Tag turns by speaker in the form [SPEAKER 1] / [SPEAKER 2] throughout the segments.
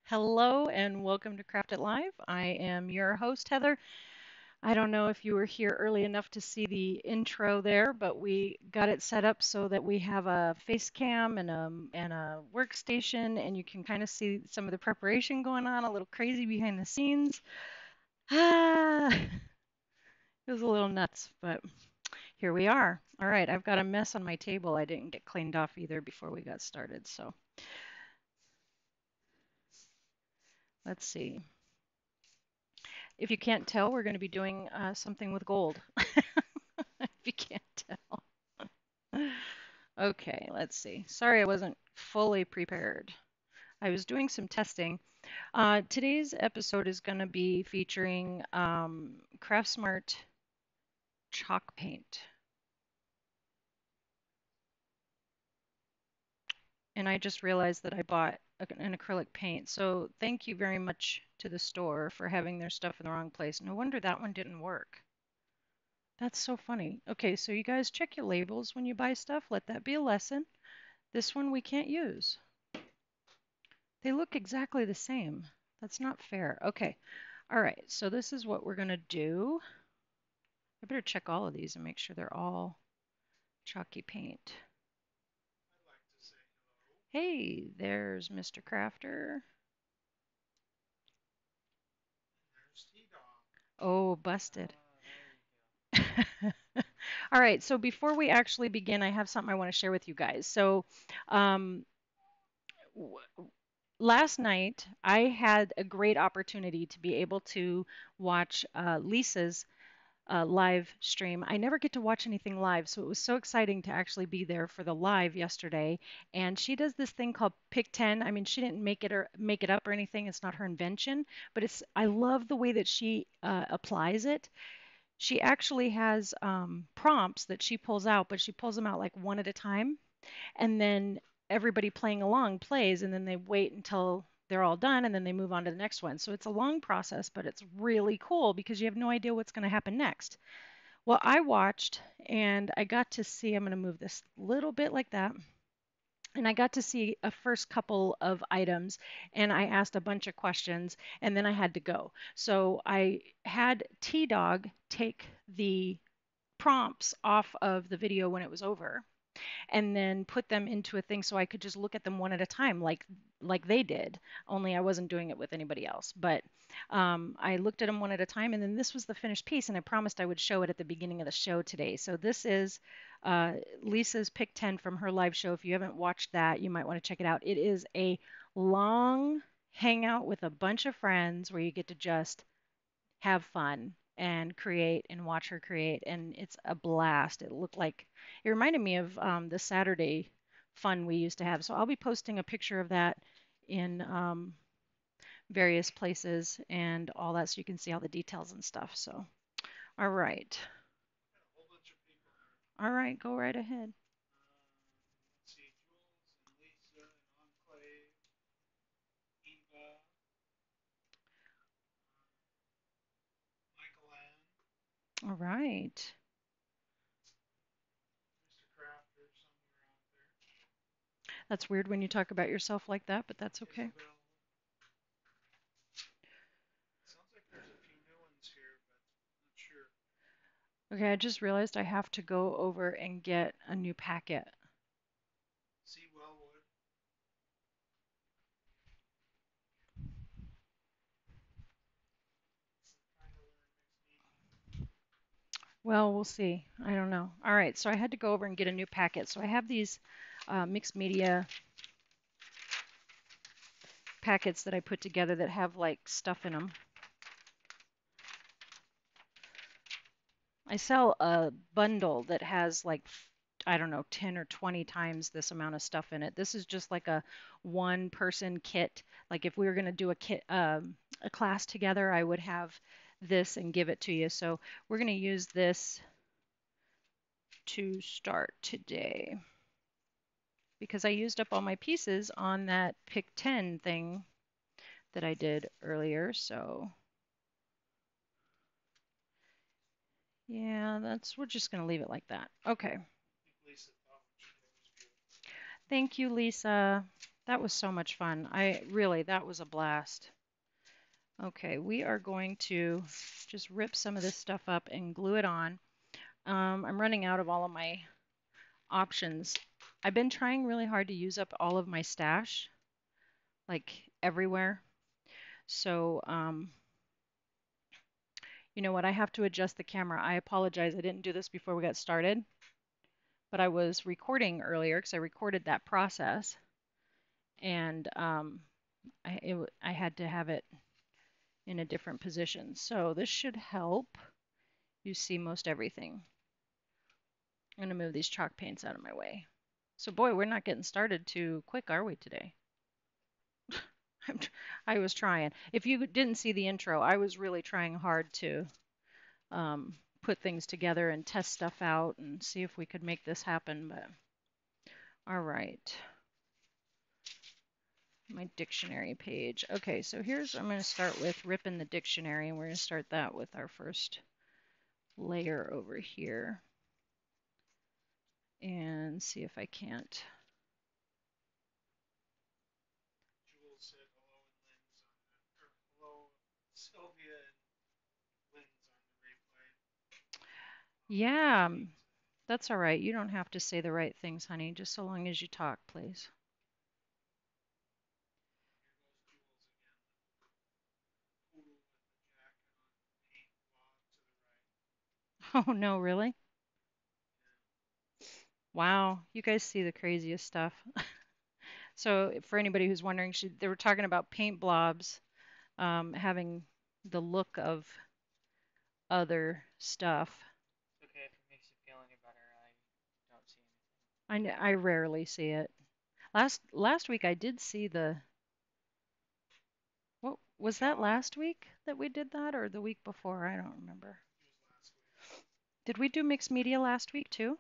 [SPEAKER 1] Hello and welcome to Kraaft It Live. I am your host, Heather. I don't know if you were here early enough to see the intro there, but we got it set up so that we have a face cam and a workstation, and you can kind of see some of the preparation going on, a little crazy behind the scenes. Ah, it was a little nuts, but here we are. All right, I've got a mess on my table I didn't get cleaned off either before we got started, so let's see. If you can't tell, we're going to be doing something with gold. If you can't tell. Okay, let's see. Sorry, I wasn't fully prepared. I was doing some testing. Today's episode is going to be featuring Craftsmart chalk paint. And I just realized that I bought an acrylic paint. So thank you very much to the store for having their stuff in the wrong place. No wonder that one didn't work. That's so funny. Okay, so you guys check your labels when you buy stuff. Let that be a lesson. This one we can't use. They look exactly the same. That's not fair. Okay. All right. So this is what we're going to do. I better check all of these and make sure they're all chalky paint. Hey, there's Mr. Crafter. Oh, busted. All right. So before we actually begin, I have something I want to share with you guys. So, um, last night I had a great opportunity to be able to watch Lisa's live stream. I never get to watch anything live, so it was so exciting to actually be there for the live yesterday. And she does this thing called Pick 10. I mean, she didn't make it up or anything. It's not her invention, but it's I love the way that she applies it. She actually has prompts that she pulls out, but she pulls them out like one at a time, and then everybody playing along plays, and then they wait until they're all done and then they move on to the next one. So it's a long process, but it's really cool because you have no idea what's going to happen next. Well, I watched and I got to see, I'm going to move this little bit like that. And I got to see a first couple of items and I asked a bunch of questions and then I had to go. So I had T Dog take the prompts off of the video when it was over and then put them into a thing so I could just look at them one at a time like they did. Only I wasn't doing it with anybody else. But I looked at them one at a time, and then this was the finished piece, and I promised I would show it at the beginning of the show today. So this is uh, Lisa's Pick 10 from her live show. If you haven't watched that, you might want to check it out. It is a long hangout with a bunch of friends where you get to just have fun and create and watch her create. And it's a blast. It reminded me of the Saturday fun we used to have. So I'll be posting a picture of that in various places and all that so you can see all the details and stuff. So, all right. All right, go right ahead. All right. That's weird when you talk about yourself like that, but that's okay. Okay, I just realized I have to go over and get a new packet. Well, we'll see. I don't know. All right, so I had to go over and get a new packet. So I have these mixed media packets that I put together that have like stuff in them. I sell a bundle that has like, I don't know, 10 or 20 times this amount of stuff in it. This is just like a one person kit. Like if we were going to do a class together, I would have this and give it to you. So we're going to use this to start today because I used up all my pieces on that pick 10 thing that I did earlier. So yeah, we're just going to leave it like that. Okay. Thank you, Lisa. That was so much fun. I really, that was a blast. Okay, we are going to just rip some of this stuff up and glue it on. I'm running out of all of my options. I've been trying really hard to use up all of my stash, like everywhere. So, you know what? I have to adjust the camera. I apologize. I didn't do this before we got started, but I was recording earlier because I recorded that process, and I had to have it in a different position. So this should help you see most everything. I'm going to move these chalk paints out of my way. So boy, we're not getting started too quick, are we today? I was trying. If you didn't see the intro, I was really trying hard to put things together and test stuff out and see if we could make this happen. But all right, my dictionary page. Okay, so I'm going to start with ripping the dictionary, and we're going to start that with our first layer over here and see if I can't.
[SPEAKER 2] Jules said hello and Lynn's on the, or hello Sylvia and Lynn's on the replay.
[SPEAKER 1] Yeah, that's all right. You don't have to say the right things, honey, just so long as you talk, please.
[SPEAKER 2] Here goes Jules again. The poodle with the jacket on, paint blob to the right.
[SPEAKER 1] Oh no, really? Wow, you guys see the craziest stuff. So for anybody who's wondering, they were talking about paint blobs having the look of other stuff.
[SPEAKER 2] It's okay if it makes you feel any better. I don't see anything.
[SPEAKER 1] I rarely see it. Last week I did see the. What was that
[SPEAKER 2] Shaak.
[SPEAKER 1] last week that we did that or the week before? I don't remember.
[SPEAKER 2] It was last week.
[SPEAKER 1] Did we do mixed media last week too?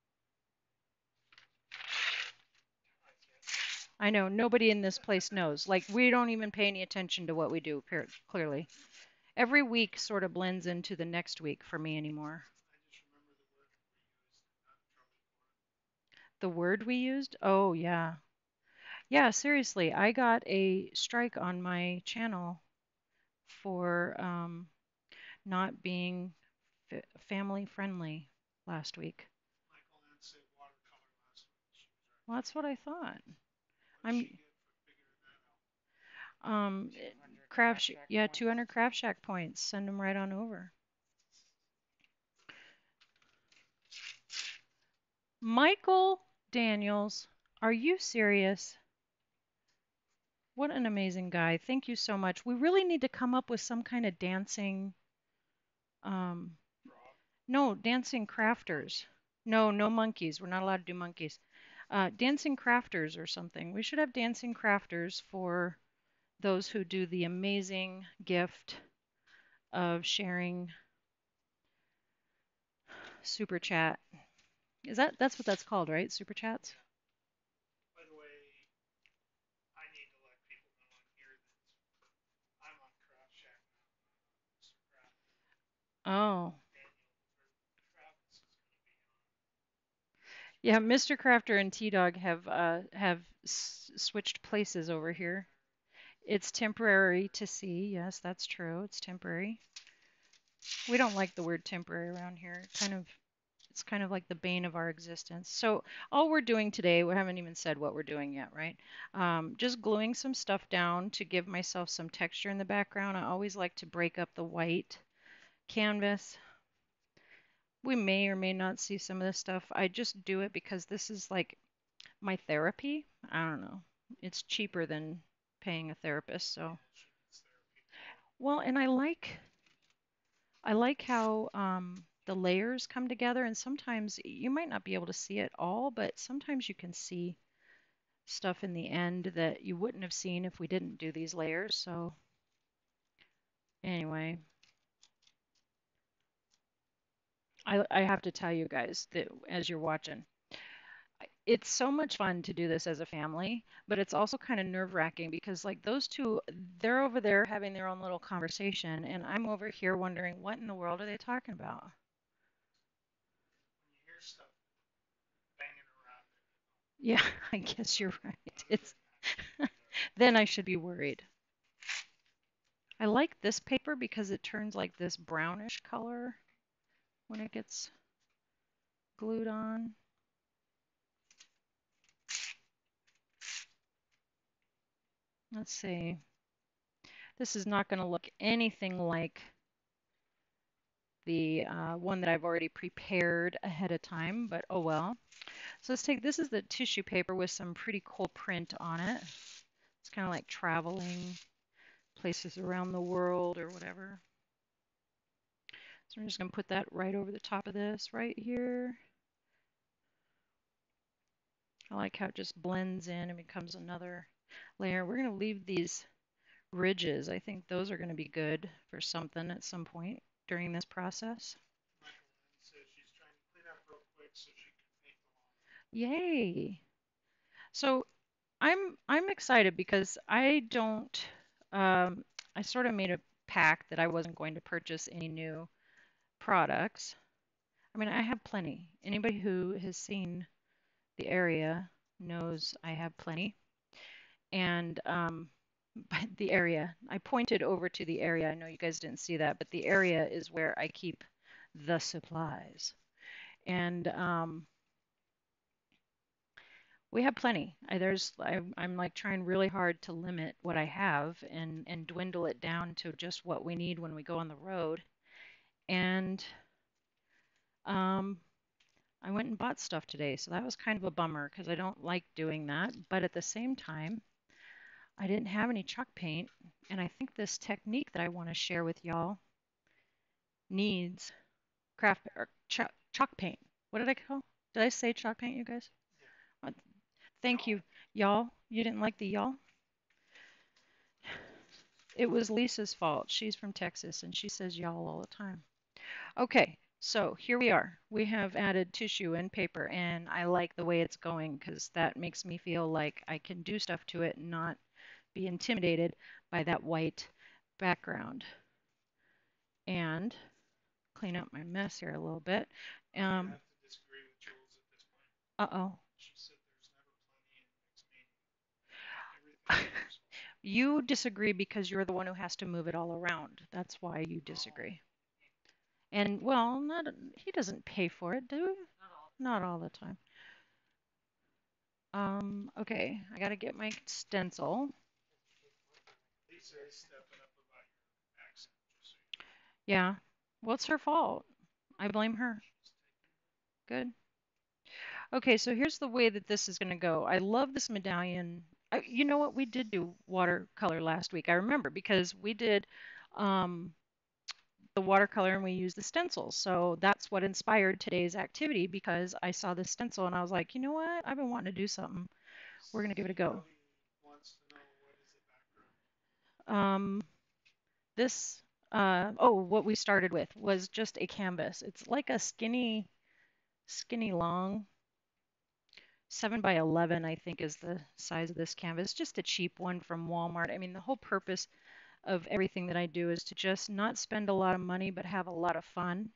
[SPEAKER 2] I can't.
[SPEAKER 1] I know nobody in this place knows. Like we don't even pay any attention to what we do, clearly. Every week sort of blends into the next week for me anymore.
[SPEAKER 2] I just remember the word we used and got in trouble for it.
[SPEAKER 1] The word we used? Oh, yeah. Yeah, seriously, I got a strike on my channel for not being family friendly last week.
[SPEAKER 2] Michael Ann said watercolor last week. She was right.
[SPEAKER 1] Well, that's what I thought.
[SPEAKER 2] What does
[SPEAKER 1] I'm
[SPEAKER 2] she get for figuring that out? 200 craft shack
[SPEAKER 1] Yeah,
[SPEAKER 2] points.
[SPEAKER 1] 200 Kraaft Shaak points. Send them right on over. Michael Daniels, are you serious? What an amazing guy. Thank you so much. We really need to come up with some kind of dancing, um,
[SPEAKER 2] Frog.
[SPEAKER 1] no, dancing crafters. No, no monkeys. We're not allowed to do monkeys. Dancing crafters or something. We should have dancing crafters for those who do the amazing gift of sharing super chat. That's what that's called, right? Super chats?
[SPEAKER 2] Yeah. By the way, I need to let people know on here that I'm on Craft Shack now, not on Mr. Kraaft It.
[SPEAKER 1] Oh.
[SPEAKER 2] Daniel or Travis is going to be on.
[SPEAKER 1] Yeah, Mr. Crafter and T-Dog have switched places over here. It's temporary to see. Yes, that's true. It's temporary. We don't like the word temporary around here. It's kind of like the bane of our existence. So all we're doing today, we haven't even said what we're doing yet, right? Just gluing some stuff down to give myself some texture in the background. I always like to break up the white canvas. We may or may not see some of this stuff. I just do it because this is like my therapy. I don't know. It's cheaper than paying a therapist, so.
[SPEAKER 2] Yeah, she needs therapy as well.
[SPEAKER 1] Well, and I like how the layers come together, and sometimes you might not be able to see it all, but sometimes you can see stuff in the end that you wouldn't have seen if we didn't do these layers. So anyway, I have to tell you guys that as you're watching, it's so much fun to do this as a family, but it's also kind of nerve-wracking because like those two, they're over there having their own little conversation, and I'm over here wondering what in the world are they talking about?
[SPEAKER 2] When you hear stuff banging around, then you know
[SPEAKER 1] Yeah, I guess you're right.
[SPEAKER 2] I'm
[SPEAKER 1] It's
[SPEAKER 2] doing that.
[SPEAKER 1] Then I should be worried. I like this paper because it turns like this brownish color when it gets glued on. Let's see. This is not going to look anything like the one that I've already prepared ahead of time, but oh well. So let's take, this is the tissue paper with some pretty cool print on it. It's kind of like traveling places around the world or whatever. So I'm just going to put that right over the top of this right here. I like how it just blends in and becomes another layer. We're going to leave these ridges. I think those are going to be good for something at some point during this process.
[SPEAKER 2] Michael says she's trying to clean up real quick so she can paint the lawn.
[SPEAKER 1] Yay! So I'm excited because I don't um, I sort of made a pact that I wasn't going to purchase any new products. I mean, I have plenty. Anybody who has seen the area knows I have plenty. And but the area, I pointed over to the area. I know you guys didn't see that, but the area is where I keep the supplies. And we have plenty. I'm like trying really hard to limit what I have and dwindle it down to just what we need when we go on the road. And um, I went and bought stuff today, so that was kind of a bummer because I don't like doing that. But at the same time, I didn't have any chalk paint, and I think this technique that I want to share with y'all needs craft or chalk paint. What did I call? Did I say chalk paint, you guys?
[SPEAKER 2] Yeah.
[SPEAKER 1] Uh, Thank you, y'all. You didn't like the y'all? It was Lisa's fault. She's from Texas and she says y'all all the time. Okay, so here we are. We have added tissue and paper, and I like the way it's going because that makes me feel like I can do stuff to it and not be intimidated by that white background. And clean up my mess here a little bit.
[SPEAKER 2] I'm gonna
[SPEAKER 1] Um,
[SPEAKER 2] have to disagree with Jules at this point.
[SPEAKER 1] uh-oh.
[SPEAKER 2] She said there's never plenty in mixed media. Everything moves.
[SPEAKER 1] You disagree because you're the one who has to move it all around. That's why you
[SPEAKER 2] Oh,
[SPEAKER 1] disagree. And well, not he doesn't pay for it, do we? Not all the time. Okay, I gotta get my stencil.
[SPEAKER 2] Lisa is stepping up about your accent, just so you know.
[SPEAKER 1] Yeah. Well, it's her fault. I blame her.
[SPEAKER 2] She's taking
[SPEAKER 1] Good. Okay, so here's the way that this is gonna go. I love this medallion. You know what? We did do watercolor last week. I remember because we did um, the watercolor and we used the stencils. So that's what inspired today's activity because I saw this stencil and I was like, you know what? I've been wanting to do something. We're gonna give it a
[SPEAKER 2] He
[SPEAKER 1] go.
[SPEAKER 2] probably wants to know what is the background.
[SPEAKER 1] Um, this, what we started with was just a canvas. It's like a skinny long, 7 by 11, I think is the size of this canvas. Just a cheap one from Walmart. I mean, the whole purpose of everything that I do is to just not spend a lot of money, but have a lot of fun.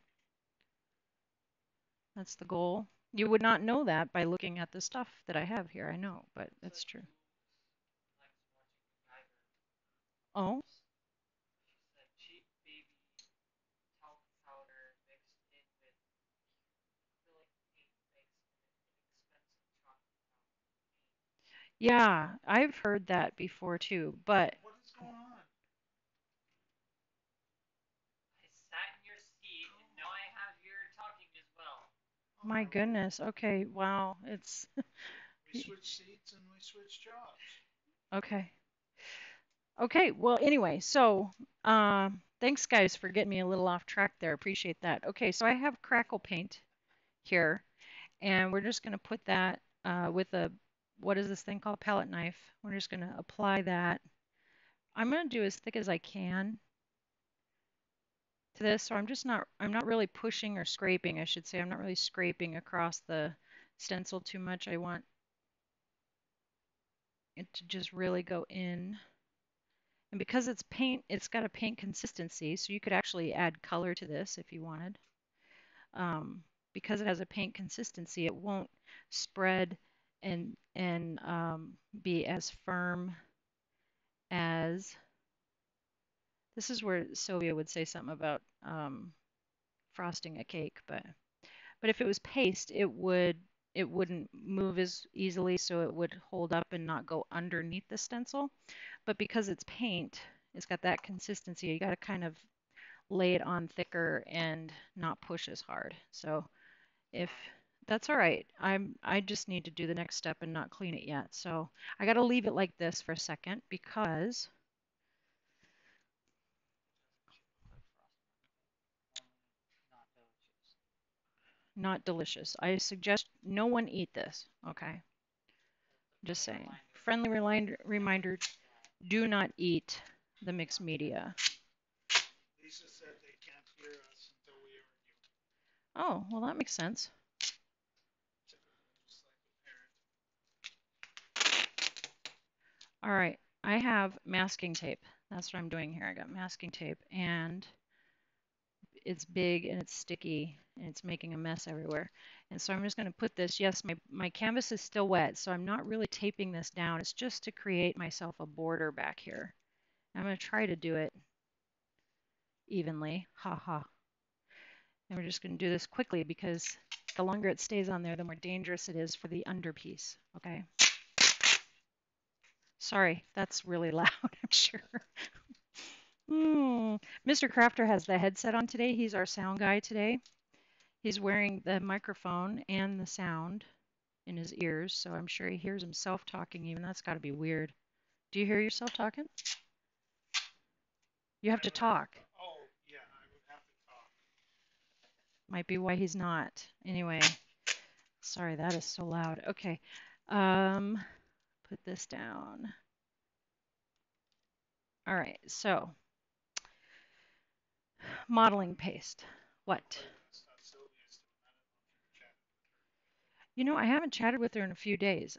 [SPEAKER 1] That's the goal. You would not know that by looking at the stuff that I have here. I know, but that's true. Oh, yeah, I've heard that before too, but
[SPEAKER 2] What is going on?
[SPEAKER 1] my
[SPEAKER 2] Oh,
[SPEAKER 1] goodness. Okay, wow. It's
[SPEAKER 2] we switched seats and we switched jobs.
[SPEAKER 1] okay. Okay, well, anyway, so thanks guys for getting me a little off track there. Appreciate that. Okay, so I have crackle paint here, and we're just going to put that with a, what is this thing called? Palette knife. We're just going to apply that. I'm going to do as thick as I can to this, so I'm not really pushing or scraping, I should say. I'm not really scraping across the stencil too much. I want it to just really go in. And because it's paint, it's got a paint consistency, so you could actually add color to this if you wanted. Um, because it has a paint consistency, it won't spread and be as firm as this is where Sylvia would say something about frosting a cake, but if it was paste, it wouldn't move as easily, so it would hold up and not go underneath the stencil. But because it's paint, it's got that consistency. You got to kind of lay it on thicker and not push as hard. So if that's all right, I just need to do the next step and not clean it yet. So I got to leave it like this for a second because not delicious. I suggest no one eat this. Okay, just saying. Friendly reminder: do not eat the mixed media.
[SPEAKER 2] Lisa said they can't hear us until we argue.
[SPEAKER 1] Oh, well, that makes sense.
[SPEAKER 2] Just like a parent.
[SPEAKER 1] All right, I have masking tape. That's what I'm doing here. I got masking tape and it's big and it's sticky and it's making a mess everywhere. And so I'm just going to put this, yes, my canvas is still wet, so I'm not really taping this down. It's just to create myself a border back here. I'm going to try to do it evenly. Ha ha. And we're just going to do this quickly because the longer it stays on there, the more dangerous it is for the underpiece. Okay. Sorry, that's really loud, I'm sure. Mr. Crafter has the headset on today. He's our sound guy today. He's wearing the microphone and the sound in his ears, so I'm sure he hears himself talking even. That's got to be weird. Do you hear yourself talking? You have
[SPEAKER 2] I
[SPEAKER 1] to
[SPEAKER 2] would have to
[SPEAKER 1] talk.
[SPEAKER 2] talk. Oh, yeah, I would have to talk.
[SPEAKER 1] Might be why he's not. Anyway, sorry, that is so loud. Okay. Um, put this down. All right, so modeling paste. What?
[SPEAKER 2] Sylvia's doing. I don't know if you've chatted with her.
[SPEAKER 1] You know, I haven't chatted with her in a few days.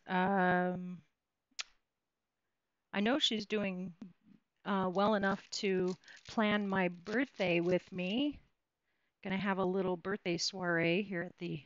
[SPEAKER 1] I know she's doing well enough to plan my birthday with me. Gonna have a little birthday soiree here at the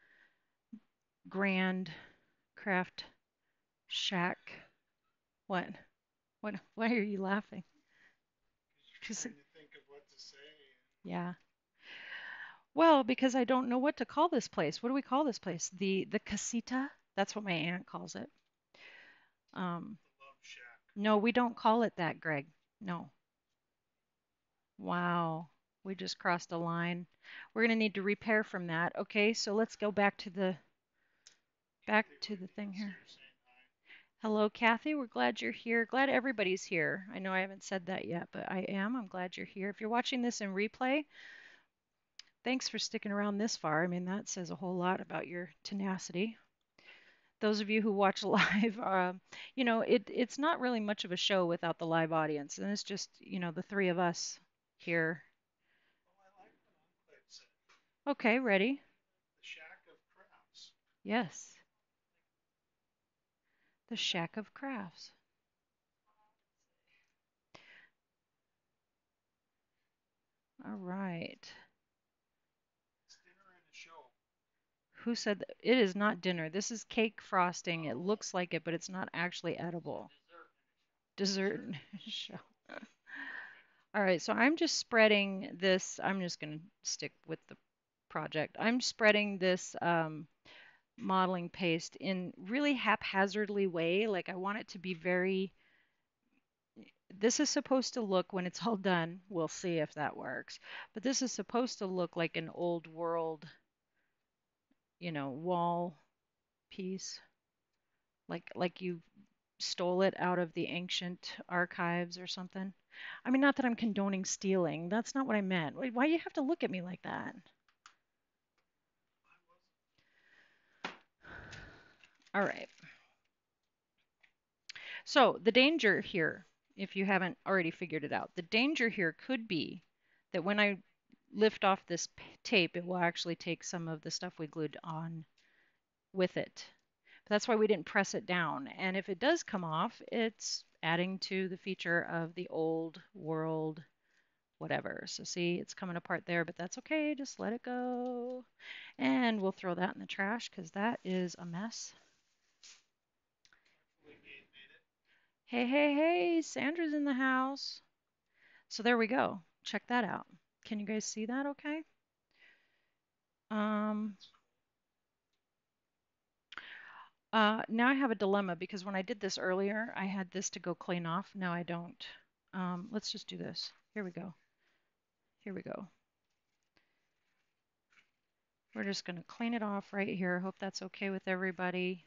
[SPEAKER 1] Grand Craft Shaak. What? What? Why are you laughing?
[SPEAKER 2] Because you're trying to think of what to say.
[SPEAKER 1] Yeah. Well, because I don't know what to call this place. What do we call this place? The casita? That's what my aunt calls it. Um,
[SPEAKER 2] The Love Shack.
[SPEAKER 1] no, we don't call it that, Greg. No. Wow. We just crossed a line. We're gonna need to repair from that. Okay, so let's go back
[SPEAKER 2] Kathy
[SPEAKER 1] to the thing
[SPEAKER 2] Whitney's
[SPEAKER 1] here.
[SPEAKER 2] here saying hi.
[SPEAKER 1] Hello, Kathy. We're glad you're here. Glad everybody's here. I know I haven't said that yet, but I am. I'm glad you're here. If you're watching this in replay, thanks for sticking around this far. I mean, that says a whole lot about your tenacity. Those of you who watch live, it's not really much of a show without the live audience, and it's just, the three of us here.
[SPEAKER 2] Oh, I like what Enclave said.
[SPEAKER 1] Okay, ready?
[SPEAKER 2] The Shack of Crafts.
[SPEAKER 1] Yes, the Shack of Crafts. All right.
[SPEAKER 2] It's dinner and a show.
[SPEAKER 1] Who said that? It is not dinner. This is cake frosting. It looks like it, but it's not actually edible. Dessert and show. All right, so I'm just spreading this. I'm just going to stick with the project. I'm spreading this modeling paste in really haphazardly way. Like I want it to be very, this is supposed to look when it's all done. We'll see if that works. But this is supposed to look like an old world, wall piece. Like you stole it out of the ancient archives or something. I mean, not that I'm condoning stealing. That's not what I meant. Why do you have to look at me like that? All right. So the danger here, if you haven't already figured it out, the danger here could be that when I lift off this tape, it will actually take some of the stuff we glued on with it. That's why we didn't press it down. And if it does come off, it's adding to the feature of the old world whatever. So see, it's coming apart there, but that's okay. Just let it go. And we'll throw that in the trash because that is a mess. Hey, hey, hey, Sandra's in the house. So there we go. Check that out. Can you guys see that okay? Um, now I have a dilemma because when I did this earlier, I had this to go clean off. Now I don't. Let's just do this. Here we go. Here we go. We're just going to clean it off right here. Hope that's okay with everybody.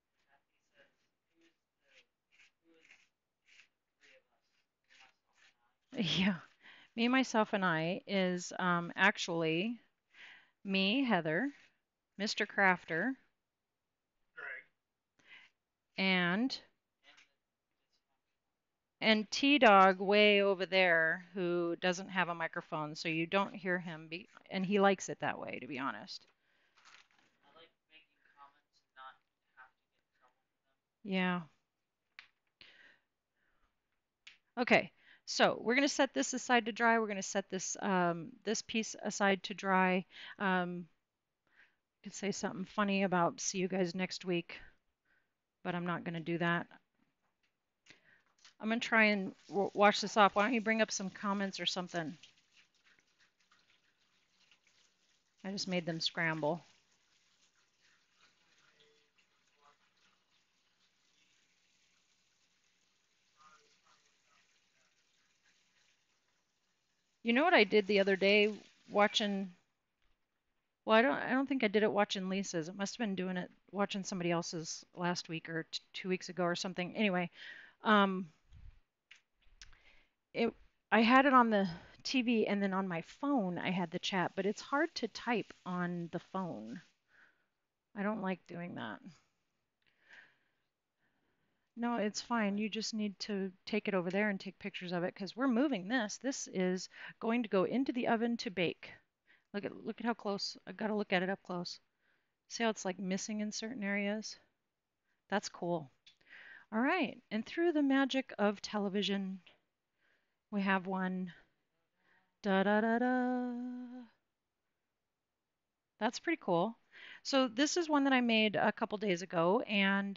[SPEAKER 1] Yeah, me, myself, and I is actually me, Heather, Mr. Crafter,
[SPEAKER 2] Greg.
[SPEAKER 1] and T-Dog way over there who doesn't have a microphone, so you don't hear him and he likes it that way, to be honest. Yeah. Okay. So we're going to set this aside to dry. We're going to set this piece aside to dry. Could say something funny about see you guys next week, but I'm not going to do that. I'm going to try and wash this off. Why don't you bring up some comments or something? I just made them scramble. You know what I did the other day watching, well, I don't think I did it watching Lisa's. It must have been doing it watching somebody else's last week or 2 weeks ago or something. Anyway, um, it I had it on the TV and then on my phone I had the chat, but it's hard to type on the phone. I don't like doing that. No, it's fine. You just need to take it over there and take pictures of it because we're moving this. This is going to go into the oven to bake. Look at how close. I got to look at it up close. See how it's like missing in certain areas? That's cool. All right. And through the magic of television, we have one. Da da da da. That's pretty cool. So this is one that I made a couple days ago, and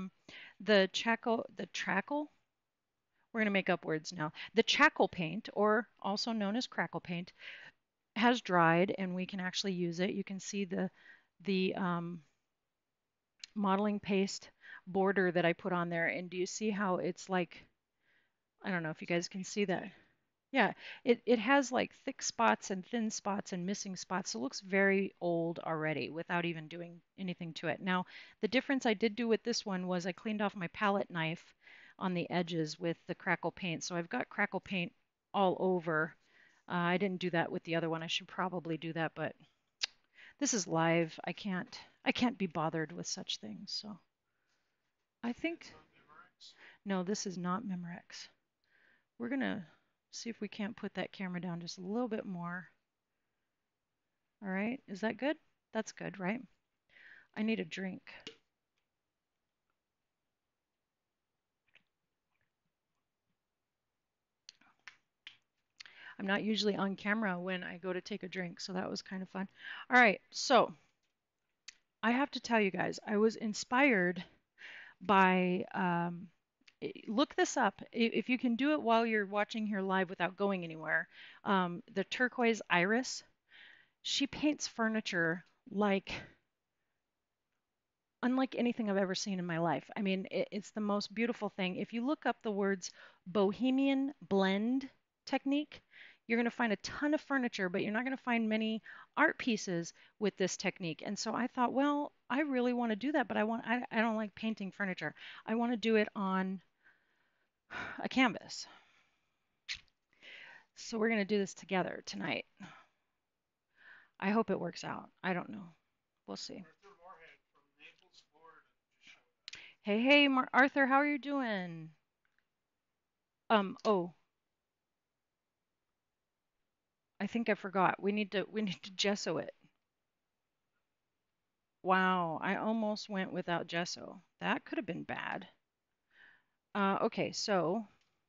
[SPEAKER 1] the trackle, we're going to make up words now. The chackle paint, or also known as crackle paint, has dried, and we can actually use it. You can see the modeling paste border that I put on there, and do you see how it's like, I don't know if you guys can see that. Yeah, it has like thick spots and thin spots and missing spots. So it looks very old already without even doing anything to it. Now, the difference I did do with this one was I cleaned off my palette knife on the edges with the crackle paint. So I've got crackle paint all over. I didn't do that with the other one. I should probably do that, but this is live. I can't be bothered with such things. So I think no, this is not Memorex. We're gonna see if we can't put that camera down just a little bit more. All right, is that good? That's good, right? I need a drink. I'm not usually on camera when I go to take a drink, so that was kind of fun. All right, so I have to tell you guys, I was inspired by, look this up. If you can do it while you're watching here live without going anywhere, the turquoise iris, she paints furniture like unlike anything I've ever seen in my life. I mean, it's the most beautiful thing. If you look up the words Bohemian blend technique, you're going to find a ton of furniture, but you're not going to find many art pieces with this technique. And so I thought, well, I really want to do that, but I don't like painting furniture. I want to do it on a canvas. So we're going to do this together tonight. I hope it works out. I don't know. We'll see. Hey, hey, Arthur, how are you doing? Oh, I think I forgot. We need to gesso it. Wow, I almost went without gesso. That could have been bad. Okay, so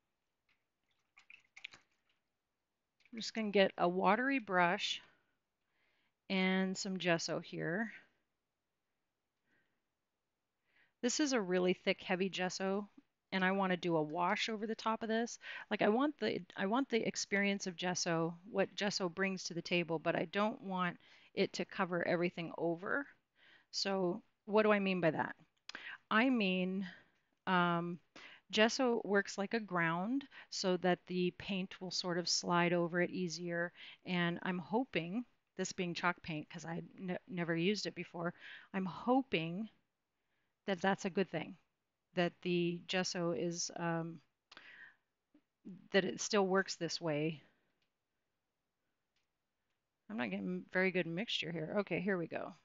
[SPEAKER 1] I'm just gonna get a watery brush and some gesso here. This is a really thick, heavy gesso, and I want to do a wash over the top of this. Like I want the experience of gesso, what gesso brings to the table, but I don't want it to cover everything over. So what do I mean by that? I mean, um, gesso works like a ground so that the paint will sort of slide over it easier. And I'm hoping, this being chalk paint, because I never used it before, I'm hoping that that's a good thing, that the gesso is, that it still works this way. I'm not getting very good mixture here. Okay, here we go.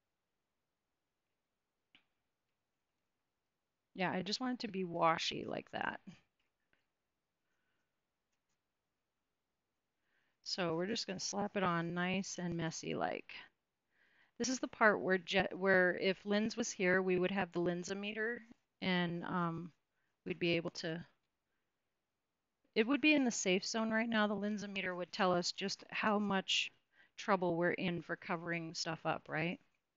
[SPEAKER 1] Yeah, I just want it to be washy like that. So we're just going to slap it on nice and messy like. This is the part where if Linz was here, we would have the Linzometer and we'd be able to, it would be in the safe zone right now. The Linzometer would tell us just how much trouble we're in for covering stuff up, right?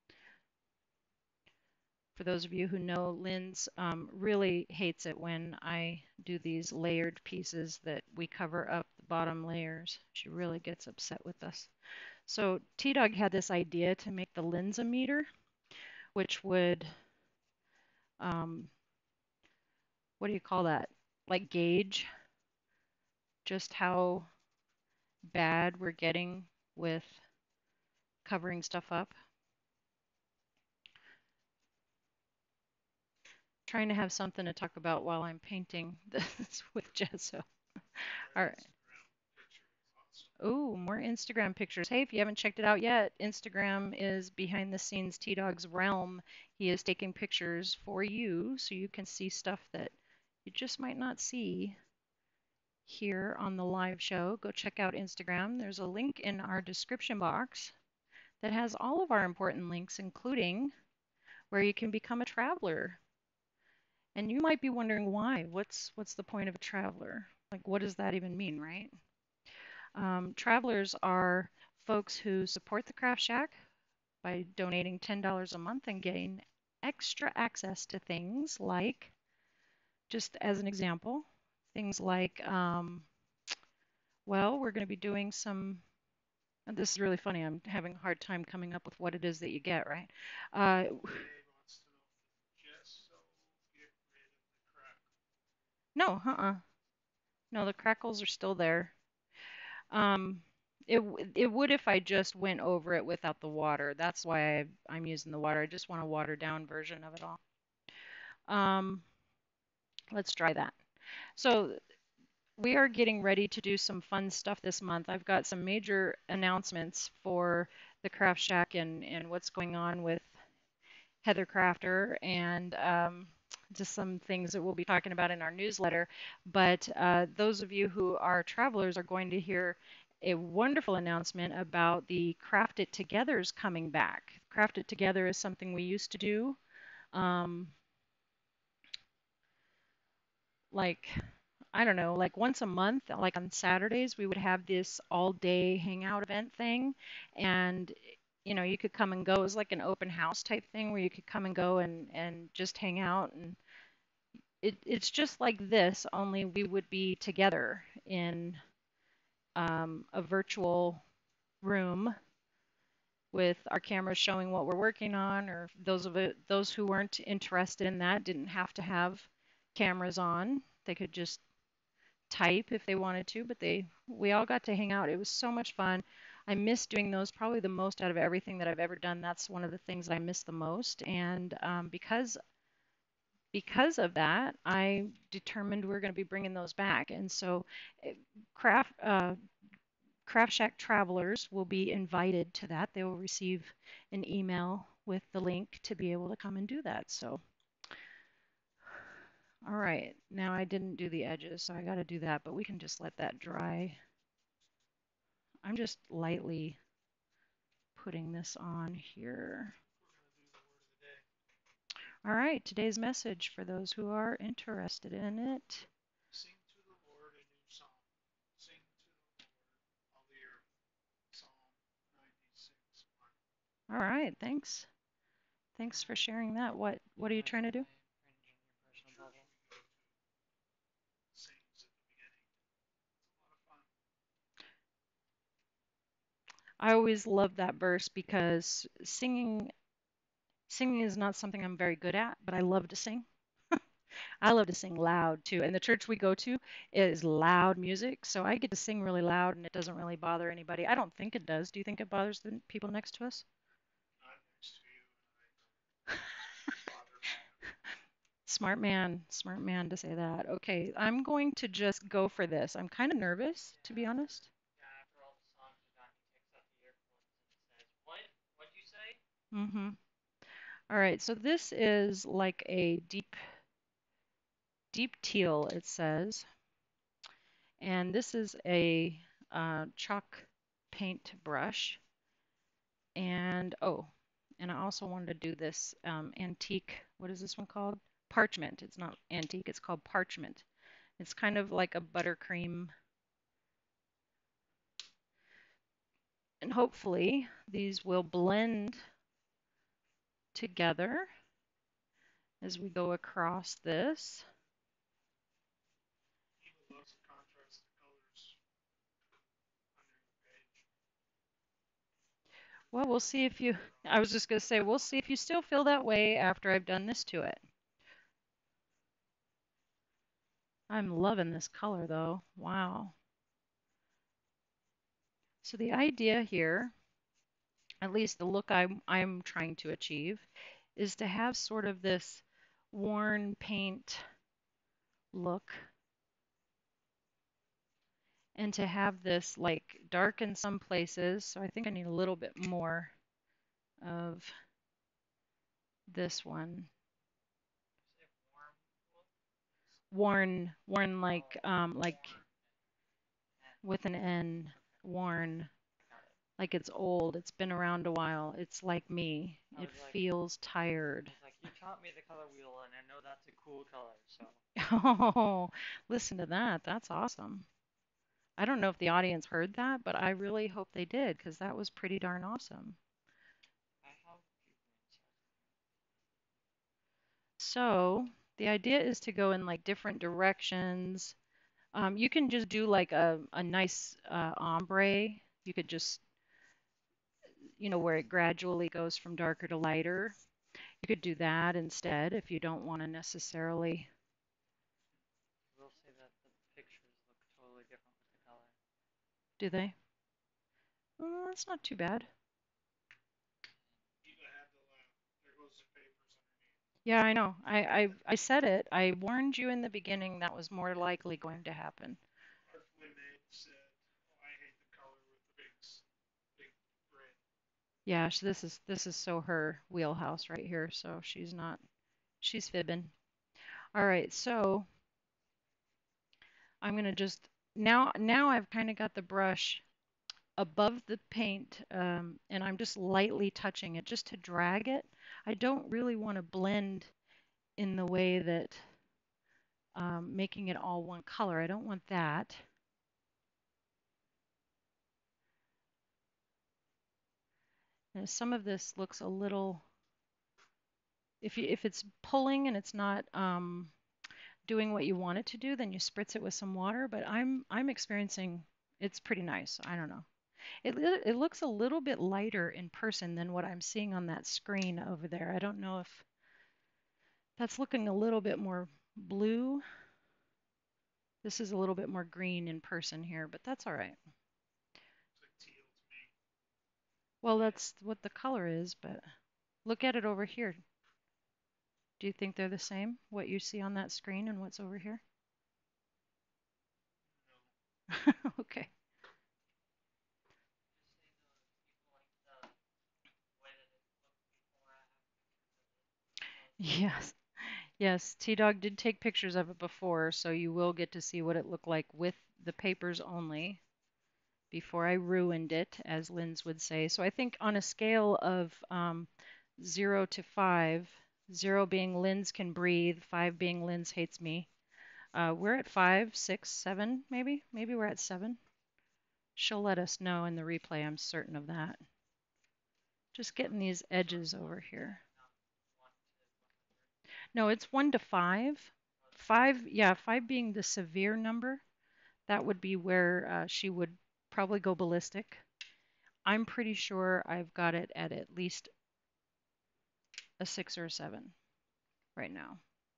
[SPEAKER 1] For those of you who know, Linz really hates it when I do these layered pieces that we cover up the bottom layers. She really gets upset with us. So T-Dog had this idea to make the Linzometer, which would, um, what do you call that? Like gauge just how bad we're getting with covering stuff up. Trying to have something to talk about while I'm painting this with gesso.
[SPEAKER 2] That
[SPEAKER 1] All right.
[SPEAKER 2] Instagram picture is awesome.
[SPEAKER 1] Oh, more Instagram pictures. Hey, if you haven't checked it out yet, Instagram is behind the scenes T Dog's realm. He is taking pictures for you so you can see stuff that you just might not see here on the live show. Go check out Instagram. There's a link in our description box that has all of our important links, including where you can become a traveler. And you might be wondering why. What's the point of a traveler? Like, what does that even mean, right? Travelers are folks who support the Craft Shack by donating $10 a month and getting extra access to things like, just as an example, things like, well, we're going to be doing some. And this is really funny. I'm having a hard time coming up with what it is that you get, right? Uh,
[SPEAKER 2] Dave wants to know if gesso get rid of the crack.
[SPEAKER 1] no, no, the crackles are still there. Um, it would if I just went over it without the water. That's why I'm using the water. I just want a watered down version of it all. Um, let's try that. So we are getting ready to do some fun stuff this month. I've got some major announcements for the Craft Shack and what's going on with Heather Crafter and just some things that we'll be talking about in our newsletter. But those of you who are travelers are going to hear a wonderful announcement about the Kraaft It Togethers coming back. Kraaft It Together is something we used to do. Um, like I don't know, like once a month, like on Saturdays, we would have this all day hangout event thing. And, you could come and go. It was like an open house type thing where you could come and go and just hang out. And it's just like this, only we would be together in a virtual room with our cameras showing what we're working on, or those who weren't interested in that didn't have to have cameras on. They could just type if they wanted to, but we all got to hang out. It was so much fun. I miss doing those probably the most out of everything that I've ever done. That's one of the things that I miss the most. And because of that, I determined we're going to be bringing those back. And so, eh, craft Craft Shack travelers will be invited to that. They will receive an email with the link to be able to come and do that. So, all right, now I didn't do the edges, so I got to do that, but we can just let that dry. I'm just lightly putting this on here.
[SPEAKER 2] We're going to do the word of the day.
[SPEAKER 1] All right, today's message for those who are interested in it.
[SPEAKER 2] Sing to the Lord a new song. Sing to the Lord all the earth. Psalm 96 1.
[SPEAKER 1] All right, thanks. Thanks for sharing that. What are you trying to do?
[SPEAKER 2] What church we go to.
[SPEAKER 1] I always loved that verse because singing is not something I'm very good at, but I love to sing. I love to sing loud too. And the church we go to is loud music, so I get to sing really loud and it doesn't really bother anybody. I don't think it does. Do you think it bothers the people next to us?
[SPEAKER 2] Not next to you, and I don't bother me at all.
[SPEAKER 1] Smart man to say that. Okay, I'm going to just go for this. I'm kind of nervous, to be honest.
[SPEAKER 3] Yeah, after all the songs are done, he takes out the earphones and says, "What? What'd you say?"
[SPEAKER 1] Mm-hmm. All right, so this is like a deep teal, it says. And this is a chalk paint brush. And oh, and I also wanted to do this antique, what is this one called? Parchment. It's not antique, it's called parchment. It's kind of like a buttercream. And hopefully these will blend together as we go across this.
[SPEAKER 2] He loves to contrast the colors under the page.
[SPEAKER 1] Well, we'll see if you,
[SPEAKER 2] Color on
[SPEAKER 1] I was just going to say, we'll see if you still feel that way after I've done this to it. I'm loving this color though. Wow. So the idea here, at least the look I'm trying to achieve, is to have sort of this worn paint look and to have this like dark in some places. So I think I need a little bit more of this one.
[SPEAKER 3] You say warm look?
[SPEAKER 1] Worn like
[SPEAKER 3] Oh,
[SPEAKER 1] like
[SPEAKER 3] warm and
[SPEAKER 1] with an N, worn,
[SPEAKER 3] got it.
[SPEAKER 1] like it's old, it's been around a while. It's like me.
[SPEAKER 3] I
[SPEAKER 1] It
[SPEAKER 3] was like,
[SPEAKER 1] feels tired.
[SPEAKER 3] you taught me the color wheel, and I know that's a cool color, so
[SPEAKER 1] Oh, listen to that. That's awesome. I don't know if the audience heard that, but I really hope they did because that was pretty darn awesome.
[SPEAKER 3] I have people inside.
[SPEAKER 1] So the idea is to go in like different directions. You can just do like a nice ombre. You could just, where it gradually goes from darker to lighter. You could do that instead if you don't want to necessarily.
[SPEAKER 3] I will say that the pictures look totally different with the color.
[SPEAKER 1] Do they? That's not too bad.
[SPEAKER 2] Eva had to laugh. There goes the papers underneath.
[SPEAKER 1] Yeah, I know. I said it. I warned you in the beginning that was more likely going to happen.
[SPEAKER 2] Artfully made said, "Oh, I hate the color with the big grid."
[SPEAKER 1] Yeah, this is so her wheelhouse right here. So she's fibbing. All right, so I'm gonna just now I've kind of got the brush above the paint, and I'm just lightly touching it just to drag it. I don't really want to blend in the way that making it all one color. I don't want that. And some of this looks a little, if it's pulling and it's not doing what you want it to do, then you spritz it with some water. But I'm experiencing it's pretty nice. I don't know. It looks a little bit lighter in person than what I'm seeing on that screen over there. I don't know if that's looking a little bit more blue. This is a little bit more green in person here, but that's all right.
[SPEAKER 2] It's like teal to me.
[SPEAKER 1] Well, that's what the color is, but look at it over here. Do you think they're the same? What you see on that screen and what's over here?
[SPEAKER 2] No.
[SPEAKER 1] Okay. Yes. Yes, T-Dog did take pictures of it before, so you will get to see what it looked like with the papers only before I ruined it, as Linz would say. So I think on a scale of 0 to 5, 0 being Linz can breathe, 5 being Linz hates me. We're at 5, 6, 7, maybe. Maybe we're at 7. She'll let us know in the replay, I'm certain of that. Just getting these edges over here. No, it's 1 to 5. 5, yeah, 5 being the severe number. That would be where she would probably go ballistic. I'm pretty sure I've got it at least a 6 or a 7 right now.